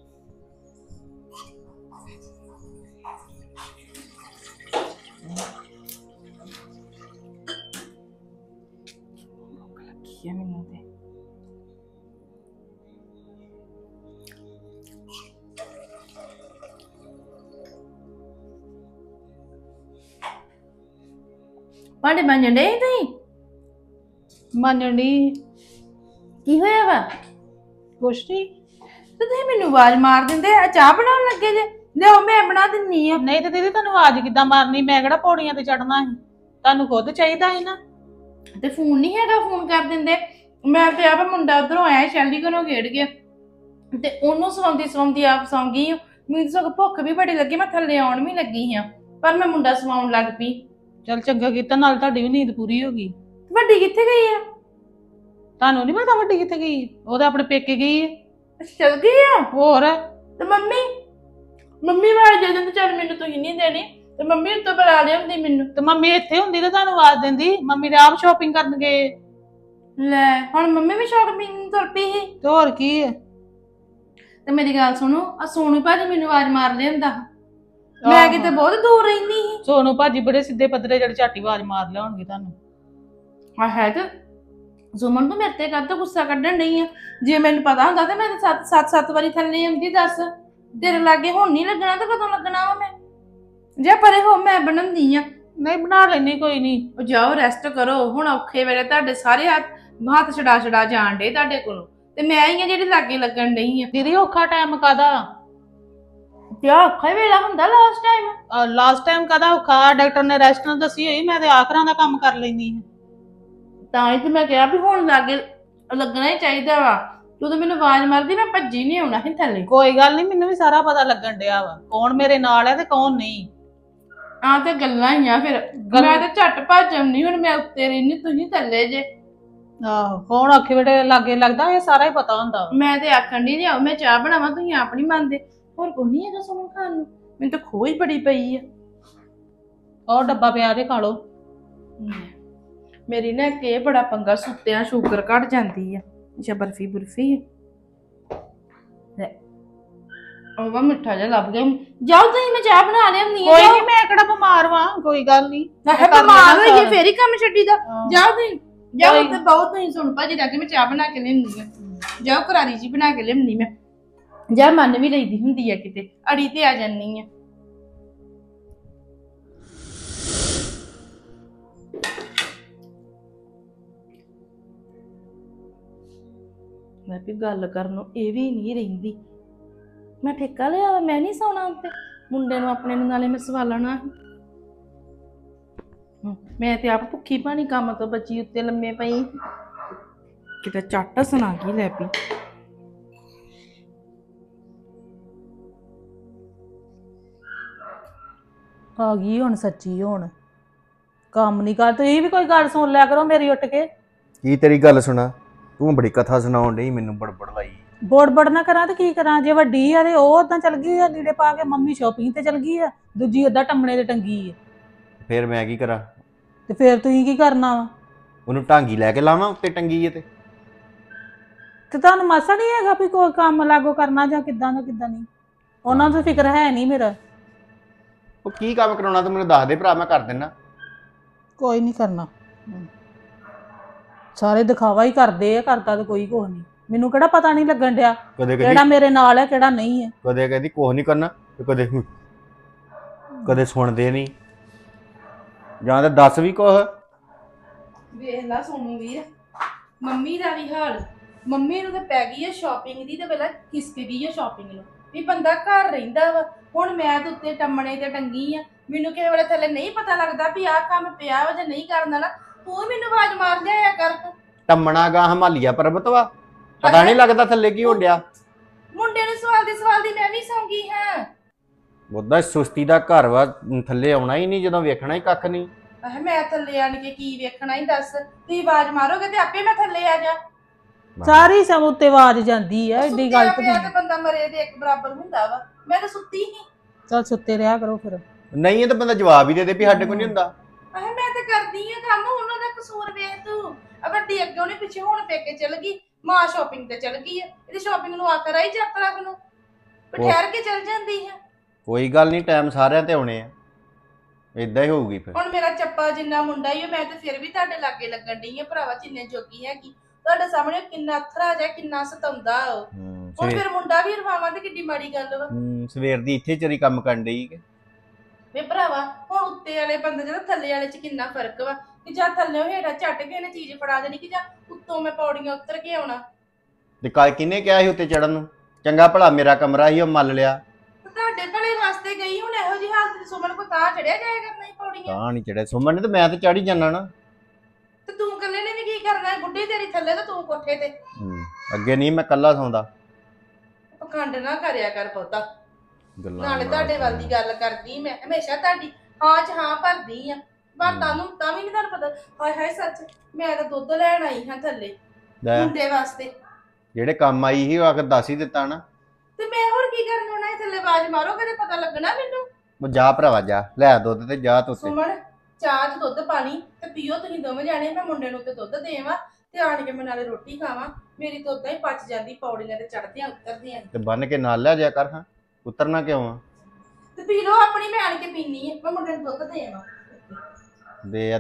ਕੀ ਮੈਨੂੰ ਤੇ ਭਾਂਡੇ ਮਾਂਜਣ ਡੇ ਤੁਸੀਂ? ਮੰਨਣ ਦੀ ਕੀ ਹੋਇਆ ਵਾ? ਕੁਛ ਨਹੀਂ। ਤੇ ਤੁਸੀਂ ਮੈਨੂੰ ਆਵਾਜ਼ ਮਾਰ ਦਿੰਦੇ, ਆ ਚਾਹ ਬਣਾਉਣ ਲੱਗੇ ਜੇ? ਲਿਆਓ ਮੈਂ ਬਣਾ ਦਿੰਨੀ ਆ। ਨਹੀਂ ਤੇ ਦੀਦੀ ਤੁਹਾਨੂੰ ਆਵਾਜ਼ ਕਿੱਦਾਂ ਮਾਰਨੀ, ਮੈਂ ਕਿਹੜਾ ਪੌੜੀਆਂ ਤੇ ਚੜਨਾ ਸੀ, ਤੁਹਾਨੂੰ ਖੁਦ ਚਾਹੀਦਾ ਸੀ ਨਾ। ਤੇ ਫੋਨ ਨਹੀਂ ਹੈਗਾ, ਫੋਨ ਕਰ ਦਿੰਦੇ। ਮੈਂ ਤੇ ਆਪ ਮੁੰਡਾ ਉਧਰੋਂ ਆਇਆ, ਸ਼ੈਲੀ ਘਰੋਂ ਖੇਡ ਗਿਆ ਤੇ ਉਹਨੂੰ ਸਵਾਉਂਦੀ ਆਪ ਸੌਂ ਗਈ। ਮੈਨੂੰ ਸਗੋਂ ਭੁੱਖ ਵੀ ਬੜੀ ਲੱਗੀ, ਮੈਂ ਥੱਲੇ ਆਉਣ ਵੀ ਲੱਗੀ ਹਾਂ, ਪਰ ਮੈਂ ਮੁੰਡਾ ਸਵਾਉਣ ਲੱਗ ਪਈ। ਚੱਲ ਚੰਗਾ ਕੀਤਾ, ਨਾਲ ਤੁਹਾਡੀ ਵੀ ਨੀਂਦ ਪੂਰੀ ਹੋ ਗਈ। ਵੱਡੀ ਕਿੱਥੇ ਗਈ ਆ? ਤੁਹਾਨੂੰ ਨੀ ਪਤਾ ਵੱਡੀ ਕਿੱਥੇ ਗਈ? ਉਹ ਤਾਂ ਆਪਣੇ ਪੇਕੇ ਗਈ ਹੈ। ਚਲ ਗਈ ਆ? ਹੋਰ ਤੇ ਮੰਮੀ ਆਵਾਜ਼ ਦੇ ਦਿੰਦੇ, ਚੱਲ ਮੈਨੂੰ ਤੁਸੀਂ ਨਹੀਂ ਦੇਣੀ, ਤੇ ਮੰਮੀ ਉੱਤੋਂ ਬੁਲਾ ਲਿਆਉਂਦੀ ਮੈਨੂੰ। ਤੇ ਮੰਮੀ ਇੱਥੇ ਹੁੰਦੀ ਤਾਂ ਤੁਹਾਨੂੰ ਆਵਾਜ਼ ਦਿੰਦੀ। ਮੰਮੀ ਦੇ ਆਪ ਸ਼ਾਪਿੰਗ ਕਰਨ ਗਏ। ਲੈ ਹੁਣ ਮੰਮੀ ਵੀ ਸ਼ਾਪਿੰਗ ਤੁਰ ਪਈ ਸੀ। ਤੇ ਹੋਰ ਕੀ ਹੈ? ਤੇ ਮੇਰੀ ਗੱਲ ਸੁਣੋ, ਆ ਸੋਨੂ ਭਾਜੀ ਮੈਨੂੰ ਆਵਾਜ਼ ਮਾਰ ਲਿਆਂਦਾ। ਮੈਂ ਕਿਤੇ ਬਹੁਤ ਦੂਰ ਰਹਿੰਦੀ ਸੀ। ਸੋਨੂ ਭਾਜੀ ਬੜੇ ਸਿੱਧੇ ਪੱਧਰੇ, ਜਿਹੜੇ ਝਾਟੀ ਆਵਾਜ਼ ਮਾਰ ਲਿਆਉਣਗੇ ਤੁਹਾਨੂੰ। ਹਾਂ ਹੈ ਤੇ ਜ਼ੁਮਨ ਤੋਂ ਮੇਰੇ ਤੇ ਕਾਹਤੋਂ ਗੁੱਸਾ ਕੱਢਣ ਨਹੀਂ ਆ? ਜੇ ਮੈਨੂੰ ਪਤਾ ਹੁੰਦਾ ਤੇ ਮੈਂ ਤਾਂ ਸੱਤ ਵਾਰੀ ਥੱਲੇ ਆਉਂਦੀ। ਦੱਸ ਤੇਰੇ ਲਾਗੇ ਹੁਣ ਨਹੀਂ ਲੱਗਣਾ ਤਾਂ ਕਦੋਂ ਲੱਗਣਾ ਵਾ? ਮੈਂ ਜੇ ਪਰੇ ਹੋ, ਮੈਂ ਬਣਾਉਂਦੀ ਆ। ਨਹੀਂ ਬਣਾ ਲੈਣੀ, ਕੋਈ ਨਹੀਂ। ਉਹ ਜਾਓ ਰੈਸਟ ਕਰੋ, ਹੁਣ ਔਖੇ ਵੇਲੇ ਤੁਹਾਡੇ ਸਾਰੇ ਹੱਥ ਛਡਾ ਜਾਣ ਡੇ ਤੁਹਾਡੇ ਕੋਲੋਂ, ਤੇ ਮੈਂ ਹੀ ਆ ਜਿਹੜੀ ਲਾਗੇ ਲੱਗਣ ਡਈ ਆ। ਦੀਦੀ ਔਖਾ ਟਾਈਮ ਕਾਦਾ? ਤੇ ਔਖਾ ਵੇਲਾ ਹੁੰਦਾ ਲਾਸਟ ਟਾਈਮ ਕਾਦਾ ਔਖਾ? ਡਾਕਟਰ ਨੇ ਰੈਸਟ ਨਾਲ ਦੱਸੀ ਹੋਈ, ਮੈਂ ਤੇ ਆਖਰਾਂ ਦਾ ਕੰਮ ਕਰ ਲੈਂਦੀ ਹਾਂ। ਤਾਂ ਹੀ ਤੇ ਮੈਂ ਕਿਹਾ ਵੀ ਹੁਣ ਲਾਗੇ ਲੱਗਣਾ ਹੀ ਚਾਹੀਦਾ ਵਾ। ਤੂੰ ਤਾਂ ਮੈਨੂੰ ਆਵਾਜ਼ ਮਾਰਦੀ, ਮੈਂ ਭੱਜੀ ਨਹੀਂ ਆਉਣਾ ਸੀ ਥੱਲੇ। ਕੋਈ ਗੱਲ ਨਹੀਂ, ਮੈਨੂੰ ਵੀ ਸਾਰਾ ਪਤਾ ਲੱਗਣ ਡਿਆ ਵਾ ਕੌਣ ਮੇਰੇ ਨਾਲ ਹੈ ਤੇ ਕੌਣ ਨਹੀਂ। ਆ ਤੇ ਗੱਲਾਂ ਹੀ ਆ ਫਿਰ। ਮੈਂ ਤਾਂ ਝੱਟ ਭੱਜ ਆਉਣੀ, ਹੁਣ ਮੈਂ ਉੱਤੇ ਰਹਿਣੀ, ਤੁਸੀਂ ਥੱਲੇ ਜੇ। ਆਹੋ, ਕੌਣ ਆਖੇ ਵੇੜੇ ਲਾਗੇ ਲੱਗਦਾ, ਇਹ ਸਾਰਾ ਹੀ ਪਤਾ ਹੁੰਦਾ। ਮੈਂ ਤੇ ਆਖਣ ਦੀ ਲਿਆਓ ਮੈਂ ਚਾਹ ਬਣਾਵਾਂ, ਤੁਸੀਂ ਆਪ ਨੀ ਮੰਨਦੇ। ਹੋਰ ਕੋਈ ਨਹੀਂ ਹੈਗਾ ਸੋਨੂੰ ਖਾਣ ਨੂੰ? ਮੈਨੂੰ ਤਾਂ ਖੋਹ ਹੀ ਬੜੀ ਪਈ ਆ। ਉਹ ਡੱਬਾ ਪਿਆ ਦੇ, ਖਾ ਲੋ। ਮੇਰੀ ਨਾ ਕਿ ਬੜਾ ਪੰਗਾ, ਸੁੱਤਿਆਂ ਸ਼ੂਗਰ ਘਟ ਜਾਂਦੀ ਆ। ਅੱਛਾ ਬਰਫੀ ਉਹ ਵਾ ਮਿੱਠਾ ਜਿਹਾ ਲੱਭ ਗਿਆ। ਜਾਓ ਤੁਸੀਂ, ਮੈਂ ਚਾਹ ਬਣਾ ਲਿਆਉਂਦੀ ਆ। ਕੋਈ ਨਹੀਂ, ਮੈਂ ਕਿਹੜਾ ਬਿਮਾਰ ਵਾਂ, ਕੋਈ ਗੱਲ ਨਹੀਂ। ਬਿਮਾਰ ਹੋਈਏ ਫੇਰ ਹੀ ਕੰਮ ਛੱਡੀ ਦਾ। ਜਾਓ ਤੁਸੀਂ, ਜਾਓ ਤੇ ਬਹੁਤ ਤੁਸੀਂ ਸੁਣ ਭਾਜੀ ਜਾ ਕੇ ਮੈਂ ਚਾਹ ਬਣਾ ਕੇ ਲਿਆਉਂਦੀ ਆ। ਜਾਓ ਕਰਾਰੀ ਜੀ ਬਣਾ ਕੇ ਲਿਆਉਂਦੀ ਮੈਂ। ਜਾ ਮੰਨ ਵੀ ਲਈਦੀ ਹੁੰਦੀ ਆ ਕਿਤੇ, ਅੜੀ ਤੇ ਆ ਜਾਨੀ ਆ। ਮੈਂ ਵੀ ਗੱਲ ਕਰਨ ਨੂੰ ਇਹ ਵੀ ਨਹੀਂ ਰਹਿੰਦੀ। ਮੈਂ ਠੇਕਾ ਲਿਆ, ਮੈਂ ਨਹੀਂ ਸੌਣਾ ਉੱਤੇ, ਮੁੰਡੇ ਨੂੰ ਆਪਣੇ ਨੂੰ ਨਾਲੇ ਮੈਂ ਸਵਾਲਣਾ। ਮੈਂ ਤੇ ਆਪ ਭੁੱਖੀ ਪਾਣੀ ਕੰਮ ਤੋਂ ਬਚੀ ਉੱਤੇ ਲੰਮੇ ਪਈ, ਕਿਤੇ ਝੱਟ ਸੁਣਾ ਗਈ ਲੈ ਪਈ। ਆ ਗਈ ਹੁਣ ਸੱਚੀ, ਹੁਣ ਕੰਮ ਨਹੀਂ ਕਰ। ਤੁਸੀਂ ਵੀ ਕੋਈ ਗੱਲ ਸੁਣ ਲਿਆ ਕਰੋ ਮੇਰੀ ਉੱਠ ਕੇ। ਕੀ ਤੇਰੀ ਗੱਲ ਸੁਣਾ? ਤੂੰ ਬੜੀ ਕਥਾ ਸੁਣਾਉਣ ਡਈ, ਮੈਨੂੰ ਬੜਬੜ ਲਾਈ। ਬੋੜ ਨਾ ਕਰਾਂ ਤੇ ਕੀ ਕਰਾਂ? ਜੇ ਵੱਡੀ ਆ ਤੇ ਉਹ ਉਦਾਂ ਚਲ ਗਈ ਆ ਲੀੜੇ ਪਾ ਕੇ, ਮੰਮੀ ਸ਼ੋਪਿੰਗ ਤੇ ਚਲ ਗਈ ਆ, ਦੂਜੀ ਓਦਾਂ ਟੰਮਣੇ ਤੇ ਟੰਗੀ ਆ। ਫਿਰ ਮੈਂ ਕੀ ਕਰਾਂ? ਤੇ ਫਿਰ ਤੁਸੀਂ ਕੀ ਕਰਨਾ ਵਾ? ਉਹਨੂੰ ਢਾਂਗੀ ਲੈ ਕੇ ਲਾਵਾਂ ਉੱਤੇ ਟੰਗੀ ਏ ਤੇ ਤੁਹਾਨੂੰ ਮਾਸਾ ਨਹੀਂ ਹੈਗਾ ਵੀ ਕੋਈ ਕੰਮ ਲਾਗੋ ਕਰਨਾ ਜਾਂ ਕਿੱਦਾਂ ਦਾ ਕਿੱਦਾਂ ਨਹੀਂ? ਉਹਨਾਂ ਨੂੰ ਫਿਕਰ ਹੈ ਨਹੀਂ ਮੇਰਾ। ਉਹ ਕੀ ਕੰਮ ਕਰਾਉਣਾ ਤੂੰ ਮੈਨੂੰ ਦੱਸ ਦੇ ਭਰਾ, ਮੈਂ ਕਰ ਦਿੰਦਾ। ਕੋਈ ਨਹੀਂ ਕਰਨਾ, ਸਾਰੇ ਦਿਖਾਵਾ ਹੀ ਕਰਦੇ ਆ, ਕਰਦਾ ਤਾਂ ਕੋਈ ਕੁਛ ਨਹੀਂ। ਮੈਨੂੰ ਕਿਹੜਾ ਪਤਾ ਨਹੀਂ ਲੱਗਣ ਡਿਆ ਕਿਹੜਾ ਮੇਰੇ ਨਾਲ ਹੈ ਕਿਹੜਾ ਨਹੀਂ ਹੈ। ਕਦੇ ਕਹਿੰਦੀ ਕੁਛ ਨਹੀਂ ਕਰਨਾ ਤੇ ਕਦੇ ਸੁਣਦੇ ਨਹੀਂ, ਜਾਂ ਤਾਂ ਦੱਸ ਵੀ ਕੁਛ। ਵੇਖ ਲਾ ਸੋਨੂ ਵੀਰ, ਮੰਮੀ ਦਾ ਵੀ ਹਾਲ। ਮੰਮੀ ਨੂੰ ਤੇ ਪੈ ਗਈ ਹੈ ਸ਼ਾਪਿੰਗ ਦੀ, ਤੇ ਪਹਿਲਾਂ ਖਿਸਕ ਗਈ ਹੈ ਸ਼ਾਪਿੰਗ ਨੂੰ ਵੀ ਬੰਦਾ ਘਰ ਰਹਿੰਦਾ ਵਾ। ਹੁਣ ਮੈਂ ਤੇ ਉੱਤੇ ਟੰਮਣੇ ਤੇ ਟੰਗੀ ਆ, ਮੈਨੂੰ ਕਿਸੇ ਵੇਲੇ ਥੱਲੇ ਨਹੀਂ ਪਤਾ ਲੱਗਦਾ ਵੀ ਆਹ ਕੰਮ ਪਿਆ ਵਾ ਜਾਂ ਨਹੀਂ ਕਰਨਾ ਨਾ, ਤੂੰ ਮੈਨੂੰ ਆਵਾਜ਼ ਮਾਰ ਲਿਆ ਕਰ। ਟੰਮਣਾ ਗਾ ਹਿਮਾਲਿਆ ਪਰਬਤ ਵਾ, ਪਤਾ ਨਹੀਂ ਲੱਗਦਾ ਥੱਲੇ ਕੀ ਹੋਣ ਡਿਆ। ਮੁੰਡੇ ਨੂੰ ਸਵਾਲਦੀ ਮੈਂ ਵੀ ਸੌਂਗੀ ਹਾਂ। ਉਹਦਾ ਸੁਸਤੀ ਦਾ ਘਰ ਵਾ, ਥੱਲੇ ਆਉਣਾ ਹੀ ਨਹੀਂ ਜਦੋਂ ਵੇਖਣਾ ਹੀ ਕੱਖ ਨਹੀਂ। ਮੈਂ ਥੱਲੇ ਆਣ ਕੇ ਕੀ ਵੇਖਣਾ ਹੀ ਦੱਸ? ਤੁਸੀਂ ਆਵਾਜ਼ ਮਾਰੋਗੇ ਤੇ ਆਪੇ ਮੈਂ ਥੱਲੇ ਆ ਜਾ। ਸਾਰੀ ਸਭ ਉੱਤੇ ਆਵਾਜ਼ ਜਾਂਦੀ ਆ, ਏਡੀ ਗੱਲ ਤੇ ਬੰਦਾ ਮਰੇ ਦੇ ਇੱਕ ਬਰਾਬਰ ਹੁੰਦਾ ਵਾ। ਮੈਂ ਤਾਂ ਸੁੱਤੀ ਹੀ। ਚੱਲ ਸੁੱਤੇ ਰਿਹਾ ਕਰੋ ਫਿਰ। ਨਹੀਂ ਇਹ ਤਾਂ ਬੰਦਾ ਜਵਾਬ ਹੀ ਦੇ ਦੇ ਵੀ ਸਾਡੇ ਕੋਲ ਨਹੀਂ ਹੁੰਦਾ। ਮੈਂ ਤਾਂ ਕਰਦੀ ਆ ਕੰਮ, ਉਹਨਾਂ ਦਾ ਕਸੂਰ ਵੇਖ ਤੂੰ। ਵੱਡੀ ਅੱਗੇ ਉਹਨੇ ਪਿੱਛੇ ਹੁਣ ਪੇਕੇ ਚਲ ਗਈ, ਮਾਂ ਸ਼ਾਪਿੰਗ ਤੇ ਚਲ ਗਈ ਹੈ। ਇਹਦੀ ਸ਼ਾਪਿੰਗ ਨੂੰ ਆਕਰ ਆਈ ਯਾਤਰਾ ਨੂੰ ਠਹਿਰ ਕੇ ਚਲ ਜਾਂਦੀ ਹੈ। ਕੋਈ ਗੱਲ ਨਹੀਂ, ਟਾਈਮ ਸਾਰਿਆਂ ਤੇ ਆਉਣੇ ਆ, ਇਦਾਂ ਹੀ ਹੋਊਗੀ ਫਿਰ। ਹੁਣ ਮੇਰਾ ਚੱਪਾ ਜਿੰਨਾ ਮੁੰਡਾ ਹੀ ਮੈਂ ਤੇ ਫਿਰ ਵੀ ਤੁਹਾਡੇ ਲਾਗੇ ਲੱਗਣ ਡਈ ਆ ਭਰਾਵਾ, ਜਿੰਨੇ ਜੋਗੀ ਹੈਗੀ। ਤੁਹਾਡੇ ਸਾਹਮਣੇ ਕਿੰਨਾ ਅਥਰਾ ਜਾ, ਕਿੰਨਾ ਸਤਾਉਂਦਾ ਉਹ। ਹੁਣ ਫਿਰ ਮੁੰਡਾ ਵੀ ਰਵਾਵਾਂ ਤੇ ਕਿੱਡੀ ਮਾੜੀ ਗੱਲ ਵਾ। ਸਵੇਰ ਦੀ ਇੱਥੇ ਚਰੀ ਕੰਮ ਕਰਨ ਡਈ ਕਿ ਵੇ ਭਰਾਵਾ, ਹੁਣ ਉੱਤੇ ਵਾਲੇ ਬੰਦੇ ਜਿਹੜਾ ਥੱਲੇ ਵਾਲੇ ਚ ਕਿੰਨਾ ਫਰਕ ਵਾ। ਕਿ ਜਾਂ ਥੱਲੇ ਹੇਠਾਂ ਝੱਟ ਕੇ ਇਹਨੇ ਚੀਜ਼ ਫੜਾ ਦੇਣੀ, ਕਿ ਜਾਂ ਉੱਤੋਂ ਮੈਂ ਪੌੜੀਆਂ ਉਤਰ ਕੇ ਆਉਣਾ। ਤੇ ਕਿਹਨੇ ਕਿਹਾ ਸੀ ਉੱਤੇ ਚੜਨ ਨੂੰ? ਚੰਗਾ ਭਲਾ ਮੇਰਾ ਕਮਰਾ ਸੀ, ਉਹ ਮੱਲ ਲਿਆ। ਤੁਹਾਡੇ ਭਲੇ ਵਾਸਤੇ ਗਈ, ਹੁਣ ਇਹੋ ਜਿਹੀ ਹਾਲਤ ਸੁਮਨ ਕੋ ਤਾਂ ਚੜਿਆ ਜਾਏਗਾ ਨਹੀਂ ਪੌੜੀਆਂ? ਤਾਂ ਨਹੀਂ ਚੜਿਆ ਸੁਮਨ ਨੇ, ਤੇ ਮੈਂ ਤੇ ਚੜੀ ਜਾਣਾ ਨਾ। ਤੇ ਤੂੰ ਇਕੱਲੇ ਨੇ ਵੀ ਕੀ ਕਰਨਾ? ਗੁੱਡੀ ਤੇਰੀ ਥੱਲੇ ਤੇ ਤੂੰ ਕੋਠੇ ਤੇ। ਅੱਗੇ ਨਹੀਂ ਮੈਂ ਕੱਲਾ ਸੌਂਦਾ। ਪਖੰਡ ਨਾ ਕਰਿਆ ਕਰ ਬਹੁਤਾ। ਨਾਲੇ ਤੁਹਾਡੇ ਵੱਲ ਦੀ ਗੱਲ ਕਰਦੀ ਮੈਂ, ਹਮੇਸ਼ਾ ਤੁਹਾਡੀ ਹਾਂ ਚ ਹਾਂ ਭਰਦੀ ਆ, ਪਰ ਤੁਹਾਨੂੰ ਤਾਂ ਵੀ ਨਹੀਂ ਤੁਹਾਨੂੰ ਪਤਾ। ਹਾਏ ਹਾਏ ਸੱਚ, ਮੈਂ ਤਾਂ ਦੁੱਧ ਲੈਣ ਆਈ ਹਾਂ ਥੱਲੇ ਮੁੰਡੇ ਵਾਸਤੇ। ਜਿਹੜੇ ਕੰਮ ਆਈ ਸੀ ਉਹ ਆਖਰ ਦੱਸ ਹੀ ਦਿੱਤਾ ਨਾ। ਤੇ ਮੈਂ ਹੋਰ ਕੀ ਕਰਨਾ ਨਾ? ਥੱਲੇ ਆਵਾਜ਼ ਮਾਰੋ, ਕਦੇ ਪਤਾ ਲੱਗਣਾ ਮੈਨੂੰ। ਉਹ ਜਾ ਭਰਾਵਾ ਜਾ, ਲੈ ਦੁੱਧ ਤੇ ਜਾ ਤੂੰ। ਸੁਮਨ, ਚਾਹ ਚ ਦੁੱਧ ਪਾਣੀ ਤੇ ਪੀਓ ਤੁਸੀਂ ਦੋਵੇਂ ਜਾਣੇ। ਮੈਂ ਮੁੰਡੇ ਨੂੰ ਤੇ ਦੁੱਧ ਦੇਵਾਂ ਤੇ ਆਣ ਕੇ ਮੈਂ ਨਾਲੇ ਰੋਟੀ ਖਾਵਾਂ। ਮੇਰੀ ਤਾਂ ਉਦਾਂ ਹੀ ਪਚ ਜਾਂਦੀ ਪੌੜੀਆਂ ਤੇ ਚੜਦੀਆਂ ਉਤਰਦੀਆਂ। ਤੇ ਬੰਨ ਕੇ ਨਾਲ ਲੈ ਜਾ ਕਰ। ਹਾਂ ਉਤਰਨਾ ਕਿਉਂ ਆ? ਤੇ ਪੀ ਲੋ ਆਪਣੀ, ਮੈਂ ਆਣ ਕੇ ਪੀਣੀ ਹੈ। ਮੈਂ ਮੁੰਡੇ ਨੂੰ ਦੁੱਧ ਦੇਵਾਂ। ਦੇ ਆ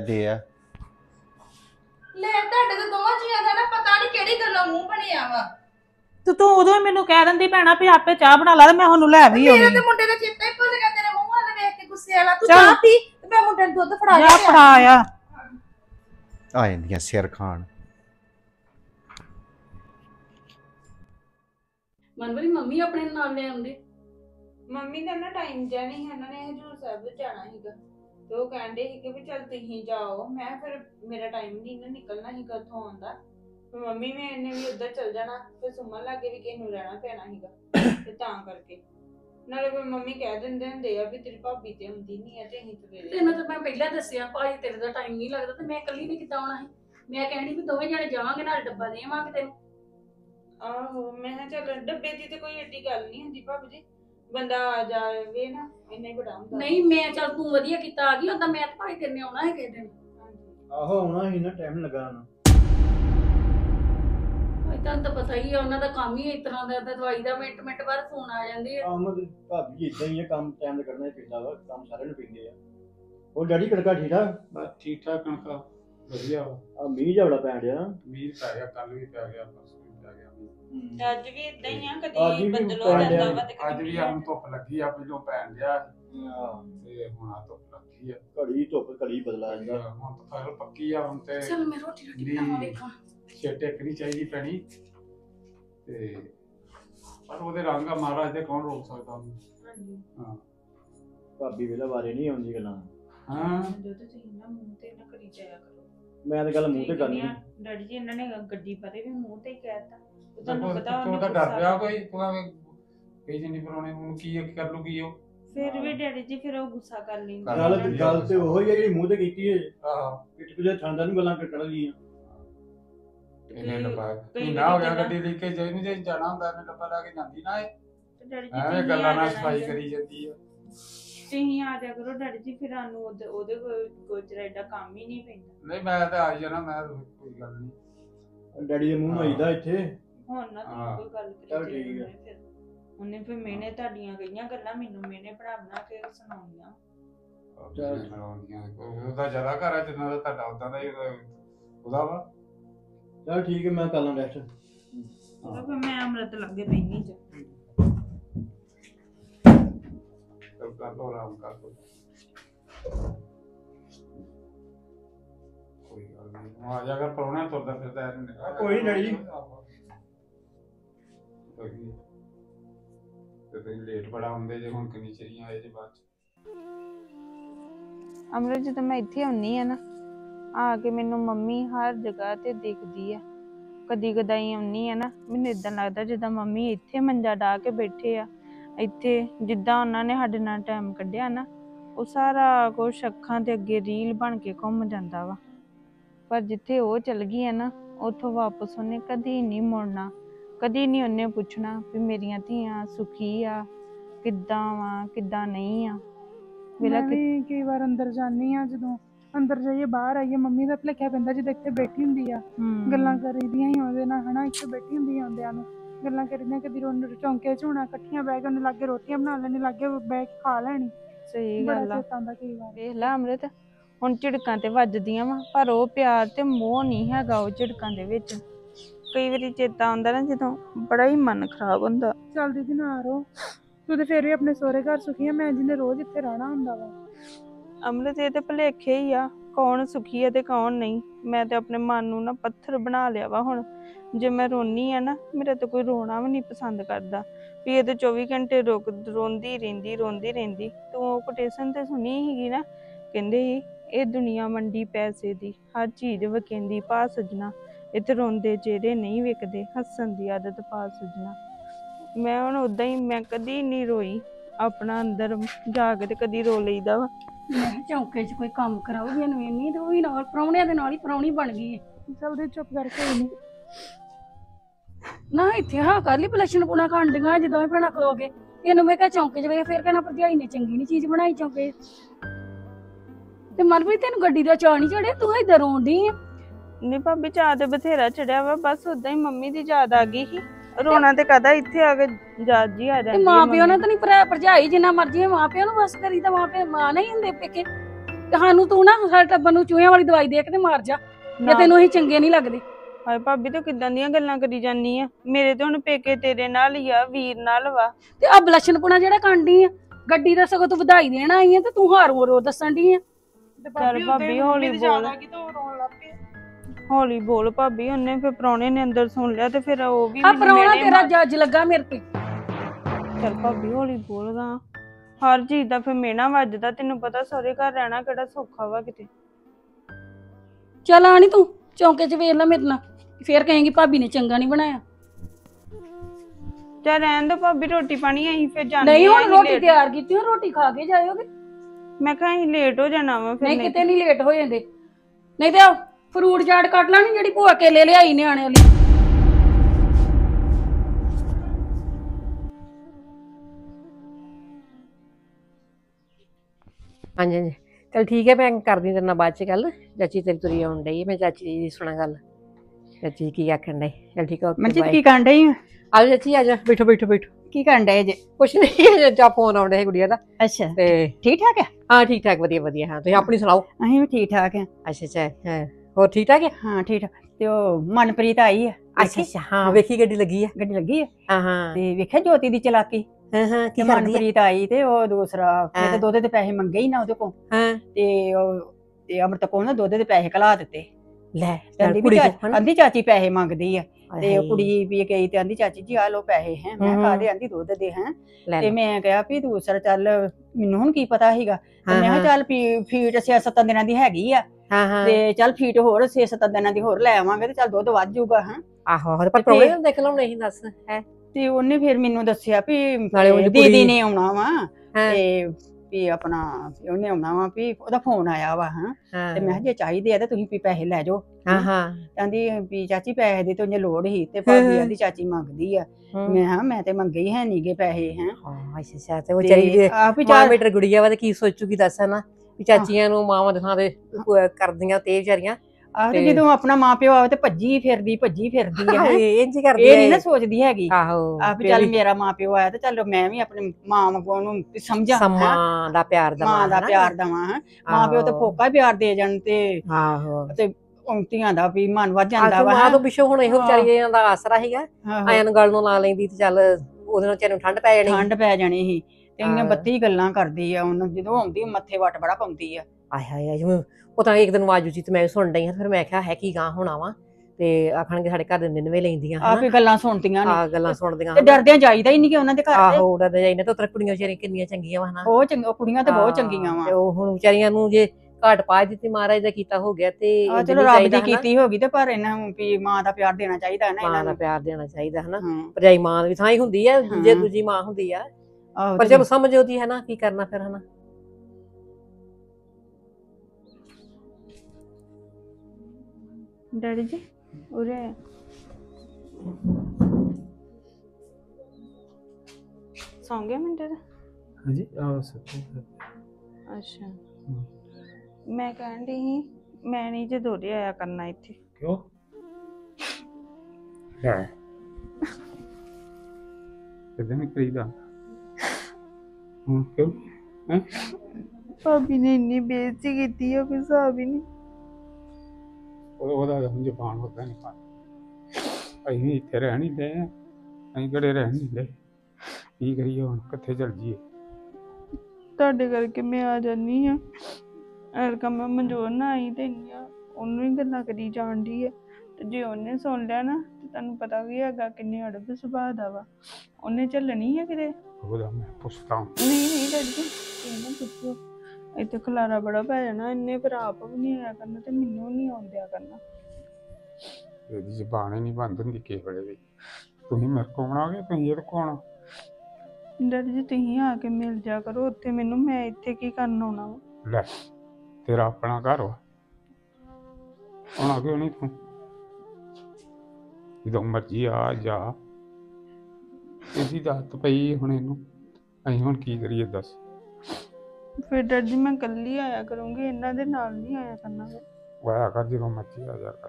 ਲੈ, ਤੁਹਾਡੇ ਤਾਂ ਦੋਵਾਂ ਜੀਆਂ ਦਾ ਨਾ ਪਤਾ ਨਹੀਂ ਕਿਹੜੀ ਗੱਲੋਂ ਮੂੰਹ ਬਣਿਆ ਵਾ। ਤੇ ਤੂੰ ਉਦੋਂ ਹੀ ਮੈਨੂੰ ਕਹਿ ਦਿੰਦੀ ਭੈਣਾ ਵੀ ਆਪੇ ਚਾਹ ਬਣਾ ਲਾ, ਤੇ ਮੈਂ ਉਹਨੂੰ ਲੈ ਵੀ ਆਉਣੀ। ਮੇਰੇ ਤੇ ਮੁੰਡੇ ਦਾ ਚੇਤਾ ਹੀ ਭੁੱਲ ਗਿਆ, ਤੇਰੇ ਮੂੰਹ ਵੱਲ ਵੇਖ ਕੇ ਗੁੱਸੇ ਵਾਲਾ। ਤੂੰ ਚਾਹ ਪੀ ਤੇ ਮੈਂ ਮੁੰਡੇ ਨੂੰ ਦੁੱਧ ਫੜਾ ਜਾ, ਫੜਾ ਆ ਜਾਂਦੀਆਂ ਸਿਰ ਖਾਣ। ਮਨਵਰੀ ਮੰਮੀ ਆਪਣੇ ਨਾਲ ਲੈ ਆਉਂਦੇ। ਮੰਮੀ ਦਾ ਨਾ ਟਾਈਮ ਜਿਹਾ ਨਹੀਂ, ਉਹਨਾਂ ਨੇ ਹਜੂਰ ਸਾਹਿਬ ਜਾਣਾ ਸੀਗਾ ਤੇ ਉਹ ਕਹਿੰਦੇ ਸੀ ਕਿ ਵੀ ਚੱਲ ਤੁਸੀਂ ਜਾਓ। ਮੈਂ ਫਿਰ ਮੇਰਾ ਟਾਈਮ ਨਹੀਂ ਨਾ ਨਿਕਲਣਾ ਸੀਗਾ ਉੱਥੋਂ ਆਉਂਦਾ। ਮੰਮੀ ਨੇ ਵੀ ਉੱਧਰ ਚੱਲ ਜਾਣਾ, ਫਿਰ ਸੁਮਨ ਲਾਗੇ ਵੀ ਕਿਸੇ ਨੂੰ ਰਹਿਣਾ ਪੈਣਾ ਸੀਗਾ ਤੇ ਤਾਂ ਕਰਕੇ। ਨਾਲੇ ਫਿਰ ਮੰਮੀ ਕਹਿ ਦਿੰਦੇ ਹੁੰਦੇ ਆ ਵੀ ਤੇਰੀ ਭਾਬੀ ਤੇ ਹੁੰਦੀ ਨਹੀਂ ਹੈ ਤੇ ਅਸੀਂ ਤੇ ਤੈਨੂੰ ਤਾਂ ਮੈਂ ਪਹਿਲਾਂ ਦੱਸਿਆ ਭਾਈ ਤੇਰੇ ਦਾ ਟਾਈਮ ਨਹੀਂ ਲੱਗਦਾ, ਤੇ ਮੈਂ ਇਕੱਲੀ ਨੇ ਕਿੱਦਾਂ ਆਉਣਾ ਸੀ? ਮੈਂ ਕਹਿਣੀ ਵੀ ਦੋਵੇਂ ਜਾਣੇ ਜਾਵਾਂਗੇ, ਨਾਲ ਡੱਬਾ ਦੇਵਾਂਗੇ ਤੈਨੂੰ। ਆਹੋ, ਮੈਂ ਕਿਹਾ ਚੱਲ ਡੱਬੇ ਦੀ ਤੇ ਕੋਈ ਏਡੀ ਗੱਲ ਨਹੀਂ ਹੁੰਦੀ ਭਾਬੀ ਜੀ, ਬੰਦਾ ਆ ਜਾਵੇ ਨਾ ਇੰਨਾ ਹੀ ਬੜਾ ਹੁੰਦਾ। ਨਹੀਂ ਮੈਂ ਚੱਲ ਤੂੰ ਵਧੀਆ ਕੀਤਾ ਆ ਗਈ, ਉਦਾਂ ਮੈਂ ਤਾਂ ਭਾਈ ਤੇਰੇ ਨੇ ਆਉਣਾ ਹੈ ਕਿਸੇ ਦਿਨ। ਆਹੋ ਆਉਣਾ ਸੀ ਨਾ, ਟਾਈਮ ਲੱਗਾ ਨਾ। ਤੁਹਾਨੂੰ ਤਾਂ ਪਤਾ ਹੀ ਆ, ਉਹਨਾਂ ਦਾ ਕੰਮ ਹੀ ਇਸ ਤਰ੍ਹਾਂ ਦਾ, ਦਵਾਈ ਦਾ ਮਿੰਟ ਬਾਅਦ ਫੋਨ ਆ ਜਾਂਦੇ ਆ। ਆਮਦ ਭਾਬੀ ਇਦਾਂ ਹੀ ਆ, ਕੰਮ ਟਾਈਮ ਤੇ ਕਰਨਾ ਹੀ ਪੈਂਦਾ ਵਾ, ਕੰਮ ਸਾਰਿਆਂ ਨੂੰ ਪੈਂਦੇ ਆ। ਉਹ ਡੈਡੀ ਕਣਕਾਂ ਠੀਕ ਆ? ਬਸ ਠੀਕ ਠਾਕ ਕਣਕਾਂ ਵਧੀਆ ਵਾ। ਆ ਮੀਂਹ ਜਿਹਾ ਬੜਾ ਪੈਣ ਡਿਆ। ਮੀਂਹ ਪੈ ਗਿਆ, ਕੱਲ ਵੀ ਪੈ ਗਿਆ, ਪਰਸੋਂ ਵੀ ਪੈ ਗਿਆ। ਅੱਜ ਵੀ ਇਦਾਂ ਹੀ ਆ, ਅੱਜ ਕਦੀ ਵੀ ਬੱਦਲ ਹੋ ਪੈਣ ਜਾਂਦਾ ਡਿਆ। ਵਾ ਤੇ ਅੱਜ ਕਦੀ ਵੀ ਸਾਨੂੰ ਧੁੱਪ ਲੱਗੀ ਆ, ਪਹਿਲੋਂ ਪੈਣ ਡਿਆ ਤੇ ਹੁਣ ਆ ਧੁੱਪ ਲੱਗੀ ਆ। ਘੜੀ ਧੁੱਪ ਘੜੀ ਬਦਲਾ ਜਾਂਦਾ। ਹੁਣ ਤਾਂ ਫਸਲ ਪੱਕੀ ਆ, ਹੁਣ ਤੇ ਚਲ ਮੈਂ ਰੋਟੀ ਬਣਾਵਾਂ ਵੇਖਾਂ। ਛੇਟੇ ਕਰੀ ਚਾਹੀਦੀ ਪੈਣੀ ਤੇ ਪਰ ਉਹਦੇ ਰੰਗ ਆ ਮਹਾਰਾਜ ਦੇ, ਕੌਣ ਰੋਕ ਸਕਦਾ ਉਹਨੂੰ। ਹਾਂ ਭਾਬੀ ਵੇਲਾ ਬਾਰੇ ਨਹੀਂ ਆਉਂਦੀ ਗੱਲਾਂ। ਹਾਂ ਜਦੋਂ ਤੁਸੀਂ ਨਾ ਮੂੰਹ ਤੇ ਨਾ ਕਰੀ ਜਾਇਆ ਕਰੋ। ਮੈਂ ਤਾਂ ਗੱਲ ਮੂੰਹ ਤੇ ਕਰਨੀ। ਡੈਡੀ ਜੀ ਇਹਨਾਂ ਨੇ ਗੱਡੀ ਬਾਰੇ ਵੀ ਮੂੰਹ ਤੇ ਹੀ ਕਹਿਤਾ, ਤੁਹਾਨੂੰ ਪਤਾ ਉਹ ਤਾਂ ਡਰ ਪਿਆ ਕੋਈ ਕਈ ਜਿੰਨੀ ਪਰੋਣੇ ਨੂੰ ਕੀ ਕਰ ਲੂਗੀ ਉਹ। ਫਿਰ ਵੀ ਡੈਡੀ ਜੀ ਫਿਰ ਉਹ ਗੁੱਸਾ ਕਰ ਲੈਂਦੇ। ਗੱਲ ਤੇ ਉਹੀ ਹੈ ਜਿਹੜੀ ਮੂੰਹ ਤੇ ਕੀਤੀ ਹੈ। ਆਹ ਪਿੱਠ ਪਿੱਛੇ ਥਾਂਦਾ ਨੂੰ ਗੱਲਾਂ ਕੱਢ ਲਈਆਂ। ਇਹਨੇ ਡੱਬਾ ਮਹੀਨਾ ਹੋ ਗਿਆ ਗੱਡੀ ਲੈ ਕੇ ਜੇ ਨਹੀਂ ਜਾਣਾ ਹੁੰਦਾ ਇਹਨੇ ਡੱਬਾ ਲੈ ਕੇ ਜਾਂਦੀ ਨਾ ਇਹ। ਡੈਡੀ ਜੀ ਐਵੇਂ ਗੱਲਾਂ ਨਾਲ ਸਫਾਈ ਕਰੀ ਜਾਂਦੀ ਆ। ਤੁਸੀਂ ਆ ਜਾ ਕਰੋ ਡੈਡੀ ਜੀ, ਫਿਰ ਸਾਨੂੰ ਉਹਦੇ ਕੋਲ ਐਡਾ ਕੰਮ ਹੀ ਨਹੀਂ ਪੈਂਦਾ। ਨਹੀਂ ਮੈਂ ਤਾਂ ਆ ਜਾਣਾ, ਮੈਂ ਕੋਈ ਗੱਲ ਨਹੀਂ। ਡੈਡੀ ਦੇ ਮੂੰਹ ਆਈਦਾ ਇੱਥੇ। ਹੁਣ ਨਾ ਤੁਸੀਂ ਕੋਈ ਗੱਲ ਚੱਲ ਕਰੀ ਠੀਕ ਆ। ਫਿਰ ਉਹਨੇ ਫਿਰ ਮੈਨੇ ਤੁਹਾਡੀਆਂ ਕਈਆਂ ਗੱਲਾਂ ਮੈਨੂੰ ਮੈਨੇ ਬਣਾ ਕੇ ਸੁਣਾਉਣੀਆਂ। ਉਹਦਾ ਜ਼ਿਆਦਾ ਘਰ ਆ ਜਿੰਨਾ ਦਾ ਤੁਹਾਡਾ ਉਦਾਂ ਦਾ ਹੀ ਉਹਦਾ ਵਾ। ਚਲ ਠੀਕ ਹੈ, ਮੈਂ ਕਰ ਲਾਂ ਰੈਸਟ। ਚਲੋ ਫਿਰ ਮੈਂ ਅੰਮ੍ਰਿਤ ਲੱਗੇ ਪੈਣੀ ਚ ਕਰ ਲੋ ਆਰਾਮ ਕਰ ਲੋ, ਕੋਈ ਗੱਲ ਨਹੀਂ। ਆ ਜਾ ਕਰ ਪਰੋਣਾ ਤੁਰਦਾ ਫਿਰਦਾ ਇਹਨੇ। ਕੋਈ ਨੀ ਡੈਡੀ ਜੀ। ਤੇ ਤੁਸੀਂ ਲੇਟ ਬੜਾ ਹੁੰਦੇ ਜੇ, ਹੁਣ ਕਿੰਨੀ ਚਿਰੀਆਂ ਆਏ ਜੇ ਬਾਅਦ ਚ। ਅੰਮ੍ਰਿਤ ਜਦੋਂ ਮੈਂ ਇੱਥੇ ਆਉਣੀ ਆ ਨਾ, ਆ ਕੇ ਮੈਨੂੰ ਮੰਮੀ ਹਰ ਜਗ੍ਹਾ ਤੇ ਦਿਖਦੀ ਆ। ਕਦੀ ਕਦਾਈ ਆਉਣੀ ਆ ਨਾ, ਮੈਨੂੰ ਇਦਾਂ ਲੱਗਦਾ ਜਿੱਦਾਂ ਮੰਮੀ ਇੱਥੇ ਮੰਜਾ ਡਾ ਕੇ ਬੈਠੇ ਆ। ਇੱਥੇ ਜਿੱਦਾਂ ਉਹਨਾਂ ਨੇ ਸਾਡੇ ਨਾਲ ਟਾਈਮ ਕੱਢਿਆ ਨਾ, ਉਹ ਸਾਰਾ ਕੁਛ ਅੱਖਾਂ ਤੇ ਅੱਗੇ ਰੀਲ ਬਣ ਕੇ ਘੁੰਮ ਜਾਂਦਾ ਵਾ। ਪਰ ਜਿੱਥੇ ਉਹ ਚਲ ਗਈ ਆ ਨਾ, ਉੱਥੋਂ ਵਾਪਸ ਉਹਨੇ ਕਦੀ ਨਹੀਂ ਮੁੜਨਾ। ਕਦੀ ਨਹੀਂ ਉਹਨੇ ਪੁੱਛਣਾ ਵੀ ਮੇਰੀਆਂ ਧੀਆਂ ਸੁਖੀ ਆ, ਕਿੱਦਾਂ ਵਾ ਕਿੱਦਾਂ ਨਹੀਂ ਆ। ਮੈਂ ਵੀ ਕਈ ਵਾਰ ਅੰਦਰ ਜਾਂਦੀ ਆ, ਜਦੋਂ ਅੰਦਰ ਜਾਈਏ ਬਾਹਰ ਆਈਏ ਮੰਮੀ ਦਾ ਭੁਲੇਖਾ ਪੈਂਦਾ ਜਦੋਂ ਇੱਥੇ ਬੈਠੀ ਹੁੰਦੀ ਆ। ਗੱਲਾਂ ਕਰੀਦੀਆਂ ਹੀ ਉਹਦੇ ਨਾਲ ਹਨਾ, ਇੱਥੇ ਬੈਠੀ ਹੁੰਦੀ ਆ ਆਉਂਦਿਆਂ ਨੂੰ ਗੱਲਾਂ ਕਰੀਦੀਆਂ। ਕਦੀ ਚੌਂਕੇ ਚ ਹੋਣਾ, ਇਕੱਠੀਆਂ ਬਹਿ ਕੇ ਉਹਨੇ ਲਾਗੇ ਰੋਟੀਆਂ ਬਣਾ ਲੈਣੀ, ਲਾਗੇ ਬਹਿ ਕੇ ਖਾ ਲੈਣੀ। ਸਹੀ ਗੱਲ ਆ। ਕਈ ਵਾਰ ਵੇਖ ਲੈ ਅੰਮ੍ਰਿਤ, ਹੁਣ ਝਿੜਕਾਂ ਤੇ ਵੱਜਦੀਆਂ ਵਾ, ਪਰ ਉਹ ਪਿਆਰ ਤੇ ਮੋਹ ਨਹੀਂ ਹੈਗਾ ਉਹ ਝਿੜਕਾਂ ਦੇ ਵਿੱਚ। ਕਈ ਵਾਰੀ ਚੇਤਾ ਆਉਂਦਾ ਨਾ ਜਦੋਂ, ਬੜਾ ਹੀ ਮਨ ਖਰਾਬ ਹੁੰਦਾ। ਚੱਲ ਦੀਦੀ ਨਾ ਰੋ, ਤੂੰ ਤੇ ਫਿਰ ਵੀ ਆਪਣੇ ਸਹੁਰੇ ਘਰ ਸੁਖੀ ਆ, ਮੈਂ ਜਿਹਨੇ ਰੋਜ਼ ਇੱਥੇ ਰਹਿਣਾ ਹੁੰਦਾ ਵਾ। ਅੰਮ੍ਰਿਤ ਇਹ ਤੇ ਭੁਲੇਖੇ ਹੀ ਆ, ਕੌਣ ਸੁਖੀ ਹੈ ਤੇ ਕੌਣ ਨਹੀਂ। ਮੈਂ ਤੇ ਆਪਣੇ ਮਨ ਨੂੰ ਨਾ ਪੱਥਰ ਬਣਾ ਲਿਆ ਵਾ। ਹੁਣ ਜੇ ਮੈਂ ਰੋਨੀ ਆ ਨਾ, ਮੇਰਾ ਤਾਂ ਕੋਈ ਰੋਣਾ ਵੀ ਨਹੀਂ ਪਸੰਦ ਕਰਦਾ ਵੀ ਇਹ ਤੇ 24 ਘੰਟੇ ਰੋਂਦੀ ਰਹਿੰਦੀ। ਤੂੰ ਉਹ ਕੋਟੇਸ਼ਨ ਤੇ ਸੁਣੀ ਸੀਗੀ ਨਾ, ਕਹਿੰਦੇ ਸੀ ਇਹ ਦੁਨੀਆ ਮੰਡੀ ਪੈਸੇ ਦੀ, ਹਰ ਚੀਜ਼ ਵਿਕੇਂਦੀ ਪਾ ਸਜਣਾ, ਇੱਥੇ ਰੋਂਦੇ ਚਿਹਰੇ ਨਹੀਂ ਵਿਕਦੇ, ਹੱਸਣ ਦੀ ਆਦਤ ਪਾ ਸਜਣਾ। ਮੈਂ ਹੁਣ ਉਦਾਂ ਹੀ, ਮੈਂ ਕਦੀ ਨਹੀਂ ਰੋਈ। ਆਪਣਾ ਅੰਦਰ ਜਾ ਕੇ ਤੇ ਕਦੀ ਰੋ ਲਈਦਾ ਵਾ। ਮੈਂ ਚੌਂਕੇ 'ਚ ਕੋਈ ਕੰਮ ਕਰਾਉਗੀ ਇਹਨੂੰ ਇੰਨੀ, ਤੇ ਉਹ ਵੀ ਨਾਲ ਪ੍ਰਾਹੁਣਿਆਂ ਦੇ ਨਾਲ ਹੀ ਪ੍ਰਾਹੁਣੀ ਬਣ ਗਈ ਹੈ। ਚੱਲ ਚੁੱਪ ਕਰਕੇ ਨਹੀਂ ਨਾ ਇੱਥੇ ਹਾਂ ਕਰ ਲਈ ਬਲਸ਼ਨ ਪੁਣਾ ਖਾਂਡੀਆਂ ਜਦੋਂ ਭੈਣਾ ਖਲੋ ਕੇ। ਇਹਨੂੰ ਮੈਂ ਕਿਹਾ ਚੌਂਕੇ 'ਚ ਵੇ, ਫਿਰ ਕਹਿਣਾ ਭਰਜਾਈ ਨੇ ਚੰਗੀ ਨਹੀਂ ਚੀਜ਼ ਬਣਾਈ ਚੌਂਕੇ। ਤੇ ਮਨਪ੍ਰੀਤ ਤੈਨੂੰ ਗੱਡੀ ਦਾ ਚਾਅ ਨਹੀਂ ਚੜਿਆ, ਤੂੰ ਏਦਾਂ ਰੋਣ ਡਈ ਆ। ਨਹੀਂ ਭਾਬੀ, ਚਾਅ ਤੇ ਬਥੇਰਾ ਚੜਿਆ ਵਾ, ਬਸ ਉਦਾਂ ਹੀ ਮੰਮੀ ਦੀ ਯਾਦ ਆ ਗਈ ਸੀ। ਰੋਣਾ ਤੇ ਕਦਾ ਇੱਥੇ ਆ ਕੇ ਯਾਦ ਜੀ ਆ ਜਾਂਦੀ। ਮਾਂ ਪਿਓ ਨਾਲ ਤਾਂ ਨਹੀਂ ਭਰਜਾਈ ਜਿੰਨਾ ਮਰਜੀ ਮਾਂ ਪਿਓ ਨੂੰ ਬਸ ਕਰੀ ਤਾਂ ਮਾਂ ਪਿਓ ਮਾਂ ਨਹੀਂ ਹੁੰਦੇ ਪੇਕੇ। ਤੇ ਸਾਨੂੰ ਤੂੰ ਨਾ ਸਾਡੇ ਟੱਬਰ ਨੂੰ ਚੂਹਿਆਂ ਵਾਲੀ ਦਵਾਈ ਦੇ ਕੇ ਤੇ ਮਾਰ ਜਾ, ਜੇ ਤੈਨੂੰ ਅਸੀਂ ਚੰਗੇ ਨਹੀਂ ਲੱਗਦੇ। ਹਾਏ ਭਾਬੀ, ਤੂੰ ਕਿੱਦਾਂ ਦੀਆਂ ਗੱਲਾਂ ਕਰੀ ਜਾਂਦੀ ਆ? ਮੇਰੇ ਤੇ ਹੁਣ ਪੇਕੇ ਤੇਰੇ ਨਾਲ ਹੀ ਆ, ਵੀਰ ਨਾਲ ਵਾ। ਤੇ ਆ ਬਲਸ਼ਨ ਪੁਣਾ ਜਿਹੜਾ ਕਾਂਡੀ ਆ, ਗੱਡੀ ਦਾ ਸਗੋਂ ਤੂੰ ਵਧਾਈ ਦੇਣ ਆਈ ਆ ਤੇ ਤੂੰ ਹਾਰੋਂ ਰੋ ਦੱਸਣ ਡਈ ਆ। ਚੱਲ ਭਾਬੀ ਹੌਲੀ ਬੋਲ, ਹੌਲੀ ਬੋਲ ਭਾਬੀ। ਉਹਨੇ ਫਿਰ ਪ੍ਰਾਹੁਣੇ ਨੇ ਅੰਦਰ ਸੁਣ ਲਿਆ ਤੇ ਫਿਰ ਉਹ ਵੀ ਆ ਪ੍ਰਾਹੁਣਾ ਤੇਰਾ ਜੱਜ ਲੱਗਾ ਮੇਰੇ ਤੇ। ਚੱਲ ਭਾਬੀ ਹੌਲੀ ਬੋਲਗਾ, ਹਰ ਚੀਜ਼ ਦਾ ਫਿਰ ਮੇਣਾ ਵੱਜਦਾ। ਤੈਨੂੰ ਪਤਾ ਸਹੁਰੇ ਘਰ ਰਹਿਣਾ ਕਿਹੜਾ ਸੌਖਾ ਵਾ ਕਿਤੇ। ਚੱਲ ਆ ਨੀ ਤੂੰ ਚੌਂਕੇ 'ਚ ਵੇਖ ਲੈ ਮੇਰੇ ਨਾਲ, ਫੇਰ ਕਹੇਂਗੀ ਭਾਬੀ ਨੇ ਚੰਗਾ ਨਹੀਂ ਬਣਾਇਆ। ਚੱਲ ਰਹਿਣ ਦੋ ਭਾਬੀ, ਰੋਟੀ ਪਾਣੀ ਅਸੀਂ ਫਿਰ ਜਾਂਦੇ। ਨਹੀਂ ਹੁਣ ਰੋਟੀ ਤਿਆਰ ਕੀਤੀ, ਰੋਟੀ ਖਾ ਕੇ ਜਾਇਓਗੇ। ਮੈਂ ਕਿਹਾ ਅਸੀਂ ਲੇਟ ਹੋ ਜਾਣਾ ਵਾ ਫਿਰ। ਨਹੀਂ ਕਿਤੇ ਨਹੀਂ ਲੇਟ ਹੋ ਜਾਂਦੇ, ਨਹੀਂ ਤੇ ਆ ਫਰੂਟ ਚਾਟ ਕੱਟ ਲੈਣੀ ਜਿਹੜੀ ਭੂਆ ਕੇਲੇ ਲਿਆਈ ਨਿਆਣੇ ਵਾਲੀ। ਹਾਂਜੀ ਹਾਂਜੀ ਚਲ ਠੀਕ ਹੈ, ਮੈਂ ਕਰਦੀ ਤੇਰੇ ਨਾਲ ਬਾਅਦ ਚ ਗੱਲ। ਚਾਚੀ ਤੇਰੀ ਤੁਰੀ ਆਉਣ ਡਈ, ਮੈਂ ਚਾਚੀ ਦੀ ਸੁਣਾ ਗੱਲ। ਚਾਚੀ ਕੀ ਆਖਣ ਡਈ? ਚਲ ਠੀਕ ਹੈ, ਮਨਜੀਤ ਕੀ ਕਰਨ ਡਈ? ਆਜੋ ਚਾਚੀ ਆਜਾ, ਬੈਠੋ ਬੈਠੋ ਬੈਠੋ। ਕੀ ਕਰਨ ਡਏ ਜੇ? ਕੁਛ ਨਹੀਂ, ਜਾ ਫੋਨ ਆਉਣ ਡਿਆ ਗੁੜੀਆ ਦਾ। ਅੱਛਾ, ਤੇ ਠੀਕ ਠਾਕ ਹੈ? ਹਾਂ ਠੀਕ ਠਾਕ, ਵਧੀਆ ਵਧੀਆ। ਹਾਂ ਤੁਸੀਂ ਆਪਣੀ ਸੁਣਾਓ? ਅਸੀਂ ਵੀ ਠੀਕ ਠਾਕ ਆ। ਅੱਛਾ ਅੱਛਾ, ਹੋਰ ਠੀਕ ਠਾਕ ਹੈ? ਹਾਂ ਠੀਕ ਠਾਕ। ਤੇ ਉਹ ਮਨਪ੍ਰੀਤ ਆਈ ਆ। ਅੱਛਾ ਅੱਛਾ ਹਾਂ ਵੇਖੀ ਗੱਡੀ ਲੱਗੀ ਆ। ਗੱਡੀ ਲੱਗੀ ਆ ਹਾਂ ਹਾਂ ਤੇ ਵੇਖਿਆ ਜੋਤੀ ਦੀ ਚਲਾਕੀ। ਹਾਂ ਹਾਂ ਕੀ ਤੇ ਕਰਦੀ ਆ? ਮਨਪ੍ਰੀਤ ਆਈ ਤੇ ਉਹ ਦੂਸਰਾ ਮੈਂ ਹਾਂ। ਤੇ ਦੁੱਧ ਦੇ ਪੈਸੇ ਮੰਗੇ ਹੀ ਨਾ ਉਹਦੇ ਕੋਲ ਹਾਂ ਤੇ ਉਹ ਤੇ ਅਮਰਤ ਕੋਲ ਨਾ ਦੁੱਧ ਦੇ ਪੈਸੇ ਘਲਾ ਦਿੱਤੇ। ਲੈ ਕਹਿੰਦੀ ਕੁੜੀ ਵੀ ਤੋਂ ਹਨਾ? ਆਂਦੀ ਚਾਚੀ ਪੈਸੇ ਮੰਗਦੀ ਆ ਤੇ ਉਹ ਹਾਏ। ਕੁੜੀ ਵੀ ਗਈ ਤੇ ਆਂਦੀ ਚਾਚੀ ਜੀ ਆ ਲੋ ਪੈਸੇ ਹੈ। ਮੈਂ ਹਮ। ਕਾਹਦੇ ਆਂਦੀ ਦੁੱਧ ਦੇ ਹੈ। ਲੈ ਤੇ ਲਓ। ਮੈਂ ਕਿਹਾ ਵੀ ਦੂਸਰਾ ਚੱਲ ਮੈਨੂੰ ਹੁਣ ਕੀ ਪਤਾ ਸੀਗਾ ਤੇ ਮੈਂ ਕਿਹਾ ਹਾਂ ਚੱਲ ਫੀਟ 6-7 ਦਿਨਾਂ ਦੀ ਹੈਗੀ ਆ ਹਾਂ ਹਾਂ ਤੇ ਚੱਲ ਫੀਟ ਹੋਰ 6-7 ਦਿਨਾਂ ਦੀ ਹੋਰ ਲੈ ਆਵਾਂਗੇ ਤੇ ਚੱਲ ਦੁੱਧ ਵੱਧ ਜਾਊਗਾ ਹਾਂ। ਆਹੋ ਪਰ ਪ੍ਰੋਬਲਮ ਦੇਖ ਲਾਉਣੇ ਹੀ ਦੱਸ ਹੈ। ਤੇ ਉਹਨੇ ਫਿਰ ਮੈਨੂੰ ਦੱਸਿਆ ਵੀ ਨਾਲੇ ਉਹਦੀ ਦੀਦੀ ਕੁੜੀ- ਨੇ ਆਉਣਾ ਵਾ ਹਾਂ ਤੇ ਵੀ ਆਪਣਾ ਉਹਨੇ ਆਉਣਾ ਵਾ ਵੀ ਉਹਦਾ ਫੋਨ ਆਇਆ ਵਾ ਹਾਂ ਹਾਂ ਤੇ ਮੈਂ ਕਿਹਾ ਜੇ ਚਾਹੀਦੇ ਆ ਤਾਂ ਤੁਸੀਂ ਵੀ ਪੈਸੇ ਲੈ ਜਾਓ। ਹਾਂ ਹਾਂ ਕਹਿੰਦੀ ਵੀ ਚਾਚੀ ਪੈਸੇ ਦੀ ਤੇ ਉਹਨੇ ਲੋੜ ਹੀ ਤੇ ਭਾਬੀ ਆਂਦੀ ਚਾਚੀ ਮੰਗਦੀ ਆ। ਹਮ। ਮੈਂ ਹਾਂ ਮੈਂ ਤੇ ਮੰਗੇ ਹੀ ਹੈ ਨਹੀਂਗੇ ਪੈਸੇ ਹੈ ਹਾਂ ਅੱਛਾ ਅੱਛਾ ਤੇ ਉਹ ਵਿਚਾਰੀ ਦੇ ਆਪ ਹੀ ਮਾਂ ਮੀਟਰ ਗੁੜੀਆ ਵਾ ਤੇ ਕੀ ਸੋਚੂਗੀ ਦੱਸ ਨਾ ਵੀ ਚਾਚੀਆਂ ਨੂੰ ਮਾਵਾਂ ਦੇ ਥਾਂ ਤੇ ਕਰਦੀਆਂ ਤੇ ਵਿਚਾਰੀਆਂ ਆਹ ਤੇ ਜਦੋਂ ਆਪਣਾ ਮਾਂ ਪਿਓ ਆਵੇ ਤੇ ਭੱਜੀ ਫਿਰਦੀ ਆ ਹੈਂ। ਇੰਜ ਹੀ ਕਰਦੀ ਇਹ ਨਹੀਂ ਨਾ ਸੋਚਦੀ ਹੈਗੀ ਆਹੋ ਆਹ ਵੀ ਚੱਲ ਮੇਰਾ ਮਾਂ ਪਿਓ ਆਇਆ ਤੇ ਚੱਲ ਮੈਂ ਵੀ ਆਪਣੀ ਮਾਂ ਵਾਂਗੂ ਉਹਨੂੰ ਸਮਝਾਂ ਹੈਂ। ਮਾਂ ਦਾ ਪਿਆਰ ਦਾ ਮਾਂ ਦਾ ਪਿਆਰ ਦਵਾਂ ਹੈਂ। ਮਾਂ ਪਿਓ ਤੇ ਫੋਕਾ ਪਿਆਰ ਦੇ ਜਾਣ ਤੇ ਆਹੋ ਤੇ ਧੀਆਂ ਦਾ ਵੀ ਮਨ ਵੱਧ ਜਾਂਦਾ ਵਾ ਮਾਂ ਹੈਂ। ਤੋਂ ਪਿੱਛੋਂ ਹੁਣ ਇਹੋ ਵਿਚਾਰੀਆਂ ਦਾ ਆਸਰਾ ਸੀਗਾ ਆਹੋ। ਆਇਆਂ ਨੂੰ ਗੱਲ ਨੂੰ ਲਾ ਲੈਂਦੀ ਤੇ ਚੱਲ ਉਹਦੇ ਨਾਲ ਚਾਰੇ ਨੂੰ ਠੰਡ ਪੈ ਜਾਣੀ ਠੰਡ ਪੈ ਜਾਣੀ ਸੀ ਤੇ ਇੰਨੀਆਂ ਹਾਂ। 32 ਗੱਲਾਂ ਕਰਦੀ ਆ ਉਹਨੂੰ ਜਦੋਂ ਆਉਂਦੀ ਮੱਥੇ ਵੱਟ ਬੜਾ ਪਾਉਂਦੀ ਆ। ਆਏ ਹਾਏ ਹਾਏ ਜਿਵੇਂ ਉਹ ਤਾਂ ਇੱਕ ਦਿਨ ਆਵਾਜ਼ ਉੱਚੀ ਤੇ ਮੈਂ ਵੀ ਸੁਣ ਡਈ ਹਾਂ ਫਿਰ ਮੈਂ ਕਿਹਾ ਹੈ ਕੀ ਗਾਂ ਹੋਣਾ ਵਾ ਤੇ ਆਖਣਗੇ ਸਾਡੇ ਘਰ ਦੇ ਨਿੰਨਵੇਂ ਲੈਂਦੀਆਂ ਆਪ ਹੀ ਗੱਲਾਂ ਸੁਣਦੀਆਂ ਨੇ ਆ ਗੱਲਾਂ ਸੁਣਦੀਆਂ ਤੇ ਡਰਦਿਆਂ ਜਾਈਦਾ ਹੀ ਨਹੀਂ ਕਿ ਉਹਨਾਂ ਦੇ ਘਰ ਤੇ ਆਹੋ ਉਹਦਾ ਜਾਈਨੇ ਤਾਂ ਤੇਰੇ ਕੁੜੀਆਂ ਵਿਚਾਰੀਆਂ ਕਿੰਨੀਆਂ ਚੰਗੀਆਂ ਵਾ ਹਨਾ ਉਹ ਚੰਗੀਆਂ ਕੁੜੀਆਂ ਤੇ ਬਹੁਤ ਚੰਗੀਆਂ ਵਾ ਤੇ ਉਹ ਹੁਣ ਵਿਚਾਰੀਆਂ ਨੂੰ ਜੇ ਘਾਟ ਪਾ ਦਿੱਤੀ ਮਹਾਰਾਜ ਦਾ ਕੀਤਾ ਹੋ ਗਿਆ ਤੇ ਆ ਚਲੋ ਰੱਬ ਦੀ ਕੀਤੀ ਹੋ ਗਈ ਤੇ ਪਰ ਇਹਨਾਂ ਨੂੰ ਵੀ ਮਾਂ ਦਾ ਪਿਆਰ ਦੇਣਾ ਚਾਹੀਦਾ ਹੈ ਨਾ ਮਾਂ ਇਹਨਾਂ ਦਾ ਨੂੰ। ਪਿਆਰ ਦੇਣਾ ਚਾਹੀਦਾ ਹਨਾ ਹਾਂ ਭਰਜਾਈ ਮਾਂ ਦੀ ਥਾਂ ਹੀ ਹੁੰਦੀ ਆ ਜੇ ਹਾਂ। ਦੂਜੀ ਮਾਂ ਹੁੰਦੀ ਆ ਆਹੋ ਪਰ ਤੇ ਚਲੋ ਸਮਝ ਆਉਂਦੀ ਹੈ ਨਾ ਕੀ ਕਰਨਾ ਫਿਰ ਹਨਾ ਡੈਡੀ ਜੀ ਉਰੇ ਸੌਂ ਗਿਆ ਮਿੰਟਰ ਹਾਂਜੀ ਆਹ ਸੱਚੀ ਅੱਛਾ ਮੈਂ ਕਹਿਣ ਡਈ ਸੀ ਮੈਂ ਨਹੀਂ ਜੇ ਦੋਰੇ ਆਇਆ ਕਰਨਾ ਇੱਥੇ ਕਿਉਂ ਲੈ ਕਿਦਾਂ ਨਹੀਂ ਕਰੀਦਾ ਕਿਉਂ ਹੈ ਭਾਬੀ ਨੇ ਇੰਨੀ ਬੇਇੱਜ਼ਤੀ ਕੀਤੀ ਆ ਕੋਈ ਹਿਸਾਬ ਹੀ ਨਹੀਂ ਉਹਦਾ ਹੁਣ ਜ਼ਬਾਨ ਹੁੰਦਾ ਨਹੀਂ ਪਾ ਅਸੀਂ ਇੱਥੇ ਰਹਿ ਨਹੀਂ ਦੇ ਅਸੀਂ ਕਿਹੜੇ ਰਹਿ ਨਹੀਂ ਦੇ ਕੀ ਕਰੀਏ ਹੁਣ ਕਿੱਥੇ ਚਲ ਜੀਏ ਤੁਹਾਡੇ ਕਰਕੇ ਮੈਂ ਆ ਜਾਨੀ ਆ ਐਰਕਾ ਮੈਂ ਮਨਜੋਰ ਨਾ ਆਈ ਤੇ ਇੰਨੀਆਂ ਉਹਨੂੰ ਹੀ ਗੱਲਾਂ ਕਰੀ ਜਾਣ ਡਈ ਆ ਤੇ ਜੇ ਉਹਨੇ ਸੁਣ ਲਿਆ ਨਾ ਤੇ ਤੁਹਾਨੂੰ ਪਤਾ ਵੀ ਹੈਗਾ ਕਿੰਨੇ ਅੜਬ ਸੁਭਾਅ ਦਾ ਵਾ ਉਹਨੇ ਝੱਲਣੀ ਆ ਕਿਤੇ ਉਹਦਾ ਮੈਂ ਪੁੱਛਦਾ ਨਹੀਂ ਡੈਡੀ ਜੀ ਇਹ ਨਾ ਪੁੱਛੋ ਇੱਥੇ ਖਲਾਰਾ ਬੜਾ ਪੈ ਜਾਣਾ ਇਹਨੇ ਫਿਰ ਆਪ ਵੀ ਨਹੀਂ ਆਇਆ ਕਰਨਾ ਤੇ ਮੈਨੂੰ ਨਹੀਂ ਆਉਂਦਿਆ ਕਰਨਾ ਇਹਦੀ ਜ਼ਬਾਨ ਹੀ ਨਹੀਂ ਬੰਦ ਹੁੰਦੀ ਕਿਸੇ ਵੇਲੇ ਵੀ ਤੁਸੀਂ ਮੇਰੇ ਕੋਲ ਆਉਣਾਗੇ ਤੁਸੀਂ ਇਹਦੇ ਕੋਲ ਆਉਣਾ ਡੈਡੀ ਜੀ ਤੁਸੀਂ ਆ ਕੇ ਮਿਲ ਜਾ ਕਰੋ ਉੱਥੇ ਮੈਨੂੰ ਮੈਂ ਇੱਥੇ ਕੀ ਕਰਨ ਆਉਣਾ ਵਾ ਲੈ ਤੇਰਾ ਆਪਣਾ ਘਰ ਵਾ ਆਉਣਾ ਕਿਉਂ ਨਹੀਂ ਤੂੰ ਜਦੋਂ ਮਰਜੀ ਆ ਜਾ ਇਹਦੀ ਦਾਤ ਪਈ ਹੁਣ ਇਹਨੂੰ ਅਸੀਂ ਹੁਣ ਕੀ ਕਰੀਏ ਦੱਸ ਫਿਰ ਡੈਡੀ ਜੀ ਮੈਂ ਇਕੱਲੀ ਆਇਆ ਕਰੂੰਗੀ ਇਹਨਾਂ ਦੇ ਨਾਲ ਨਹੀਂ ਆਇਆ ਕਰਨਾ ਵਾਇਆ ਕਰ ਜਦੋਂ ਮਰਜੀ ਆ ਜਾ ਕਰ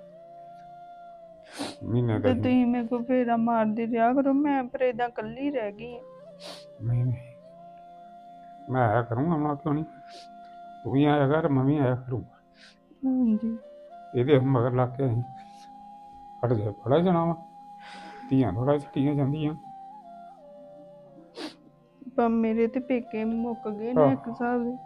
ਮਹੀਨੇ ਦਾ ਤੇ ਤੁਸੀਂ ਮੇਰੇ ਕੋਲ ਫੇਰਾ ਮਾਰਦੇ ਰਿਹਾ ਕਰੋ ਮੈਂ ਪਰ ਏਦਾਂ ਇਕੱਲੀ ਰਹਿ ਗਈ ਨਹੀਂ ਮੈਂ ਆਇਆ ਕਰੂੰਗਾ ਆਉਣਾ ਕਿਉਂ ਨਹੀਂ ਤੂੰ ਵੀ ਆਇਆ ਕਰ ਮੈਂ ਵੀ ਆਇਆ ਕਰੂੰਗਾ ਹਾਂਜੀ ਇਹਦੇ ਮਗਰ ਲੱਗ ਕੇ ਅਸੀਂ ਹਟ ਜਾ ਥੋੜਾ ਜਾਣਾ ਵਾ ਧੀਆਂ ਥੋੜਾ ਛੱਟੀਆਂ ਜਾਂਦੀਆਂ ਪਰ ਮੇਰੇ ਤੇ ਪੇਕੇ ਮੁੱਕ ਗਏ ਨੇ ਇੱਕ ਹਿਸਾਬ ਦੇ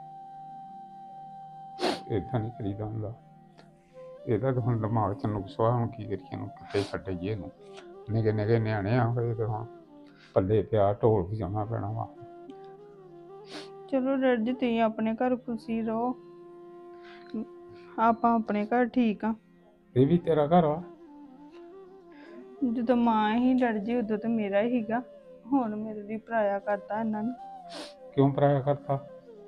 ਏਦਾਂ ਨਹੀਂ ਕਰੀਦਾ ਹੁੰਦਾ ਇਹਦਾ ਤਾਂ ਹੁਣ ਦਿਮਾਗ 'ਚ ਨੁਕਸਾ ਹੁਣ ਕੀ ਕਰੀਏ ਇਹਨੂੰ ਕਿੱਥੇ ਛੱਡੀਏ ਇਹਨੂੰ ਨਿੱਕੇ ਨਿੱਕੇ ਨਿਆਣੇ ਆ ਹੋਏ ਤੇ ਹੁਣ ਪੱਲੇ ਪਿਆ ਢੋਲ ਵਜਾਉਣਾ ਪੈਣਾ ਵਾ ਚਲੋ ਡੈਡੀ ਜੀ ਤੁਸੀਂ ਆਪਣੇ ਘਰ ਖੁਸ਼ੀ ਰਹੋ ਆਪਾਂ ਆਪਣੇ ਘਰ ਠੀਕ ਆ ਇਹ ਵੀ ਤੇਰਾ ਘਰ ਵਾ ਜਦੋਂ ਮਾਂ ਹੀ ਡੈਡੀ ਜੀ ਉਦੋਂ ਤਾਂ ਮੇਰਾ ਹੀ ਸੀਗਾ ਹੁਣ ਮੇਰੇ ਲਈ ਪਰਾਇਆ ਕਰਤਾ ਇਹਨਾਂ ਨੇ ਕਿਉਂ ਪਰਾਇਆ ਕਰਤਾ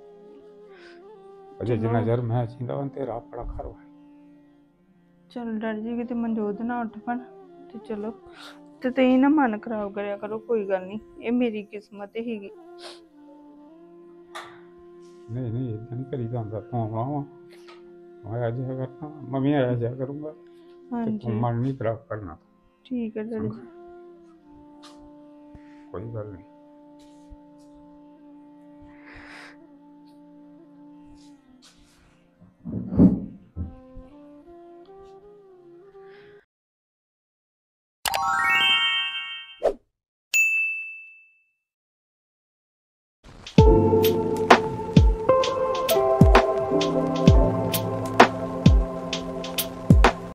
ਅਜੇ ਜਿੰਨਾ ਚਿਰ ਮੈਂ ਜਿੰਦਾ ਹਾਂ ਤੇਰਾ ਆਪਣਾ ਘਰ ਵਾ ਚਲ ਡੈਡੀ ਜੀ ਕਿਤੇ ਮਨਜੋਤ ਨਾ ਉੱਠ ਪਣ ਤੇ ਚਲੋ ਤੇ ਤੁਸੀਂ ਨਾ ਮਨ ਖਰਾਬ ਕਰਿਆ ਕਰੋ ਕੋਈ ਗੱਲ ਨਹੀਂ ਇਹ ਮੇਰੀ ਕਿਸਮਤ ਹੀਗੀ ਨਹੀਂ ਨਹੀਂ ਏਦਾਂ ਨਹੀਂ ਕਰੀਦਾ ਹੁੰਦਾ ਤੂੰ ਆਉਣਾ ਵਾ ਮੈਂ ਆ ਜਾਇਆ ਕਰਨਾ ਮੈਂ ਵੀ ਆਇਆ ਜਾਇਆ ਕਰੂੰਗਾ ਤੇ ਹਾਂਜੀ ਤੂੰ ਮਨ ਨਹੀਂ ਖਰਾਬ ਕਰਨਾ ਠੀਕ ਹੈ ਡੈਡੀ ਜੀ ਕੋਈ ਗੱਲ ਨਹੀਂ ਆ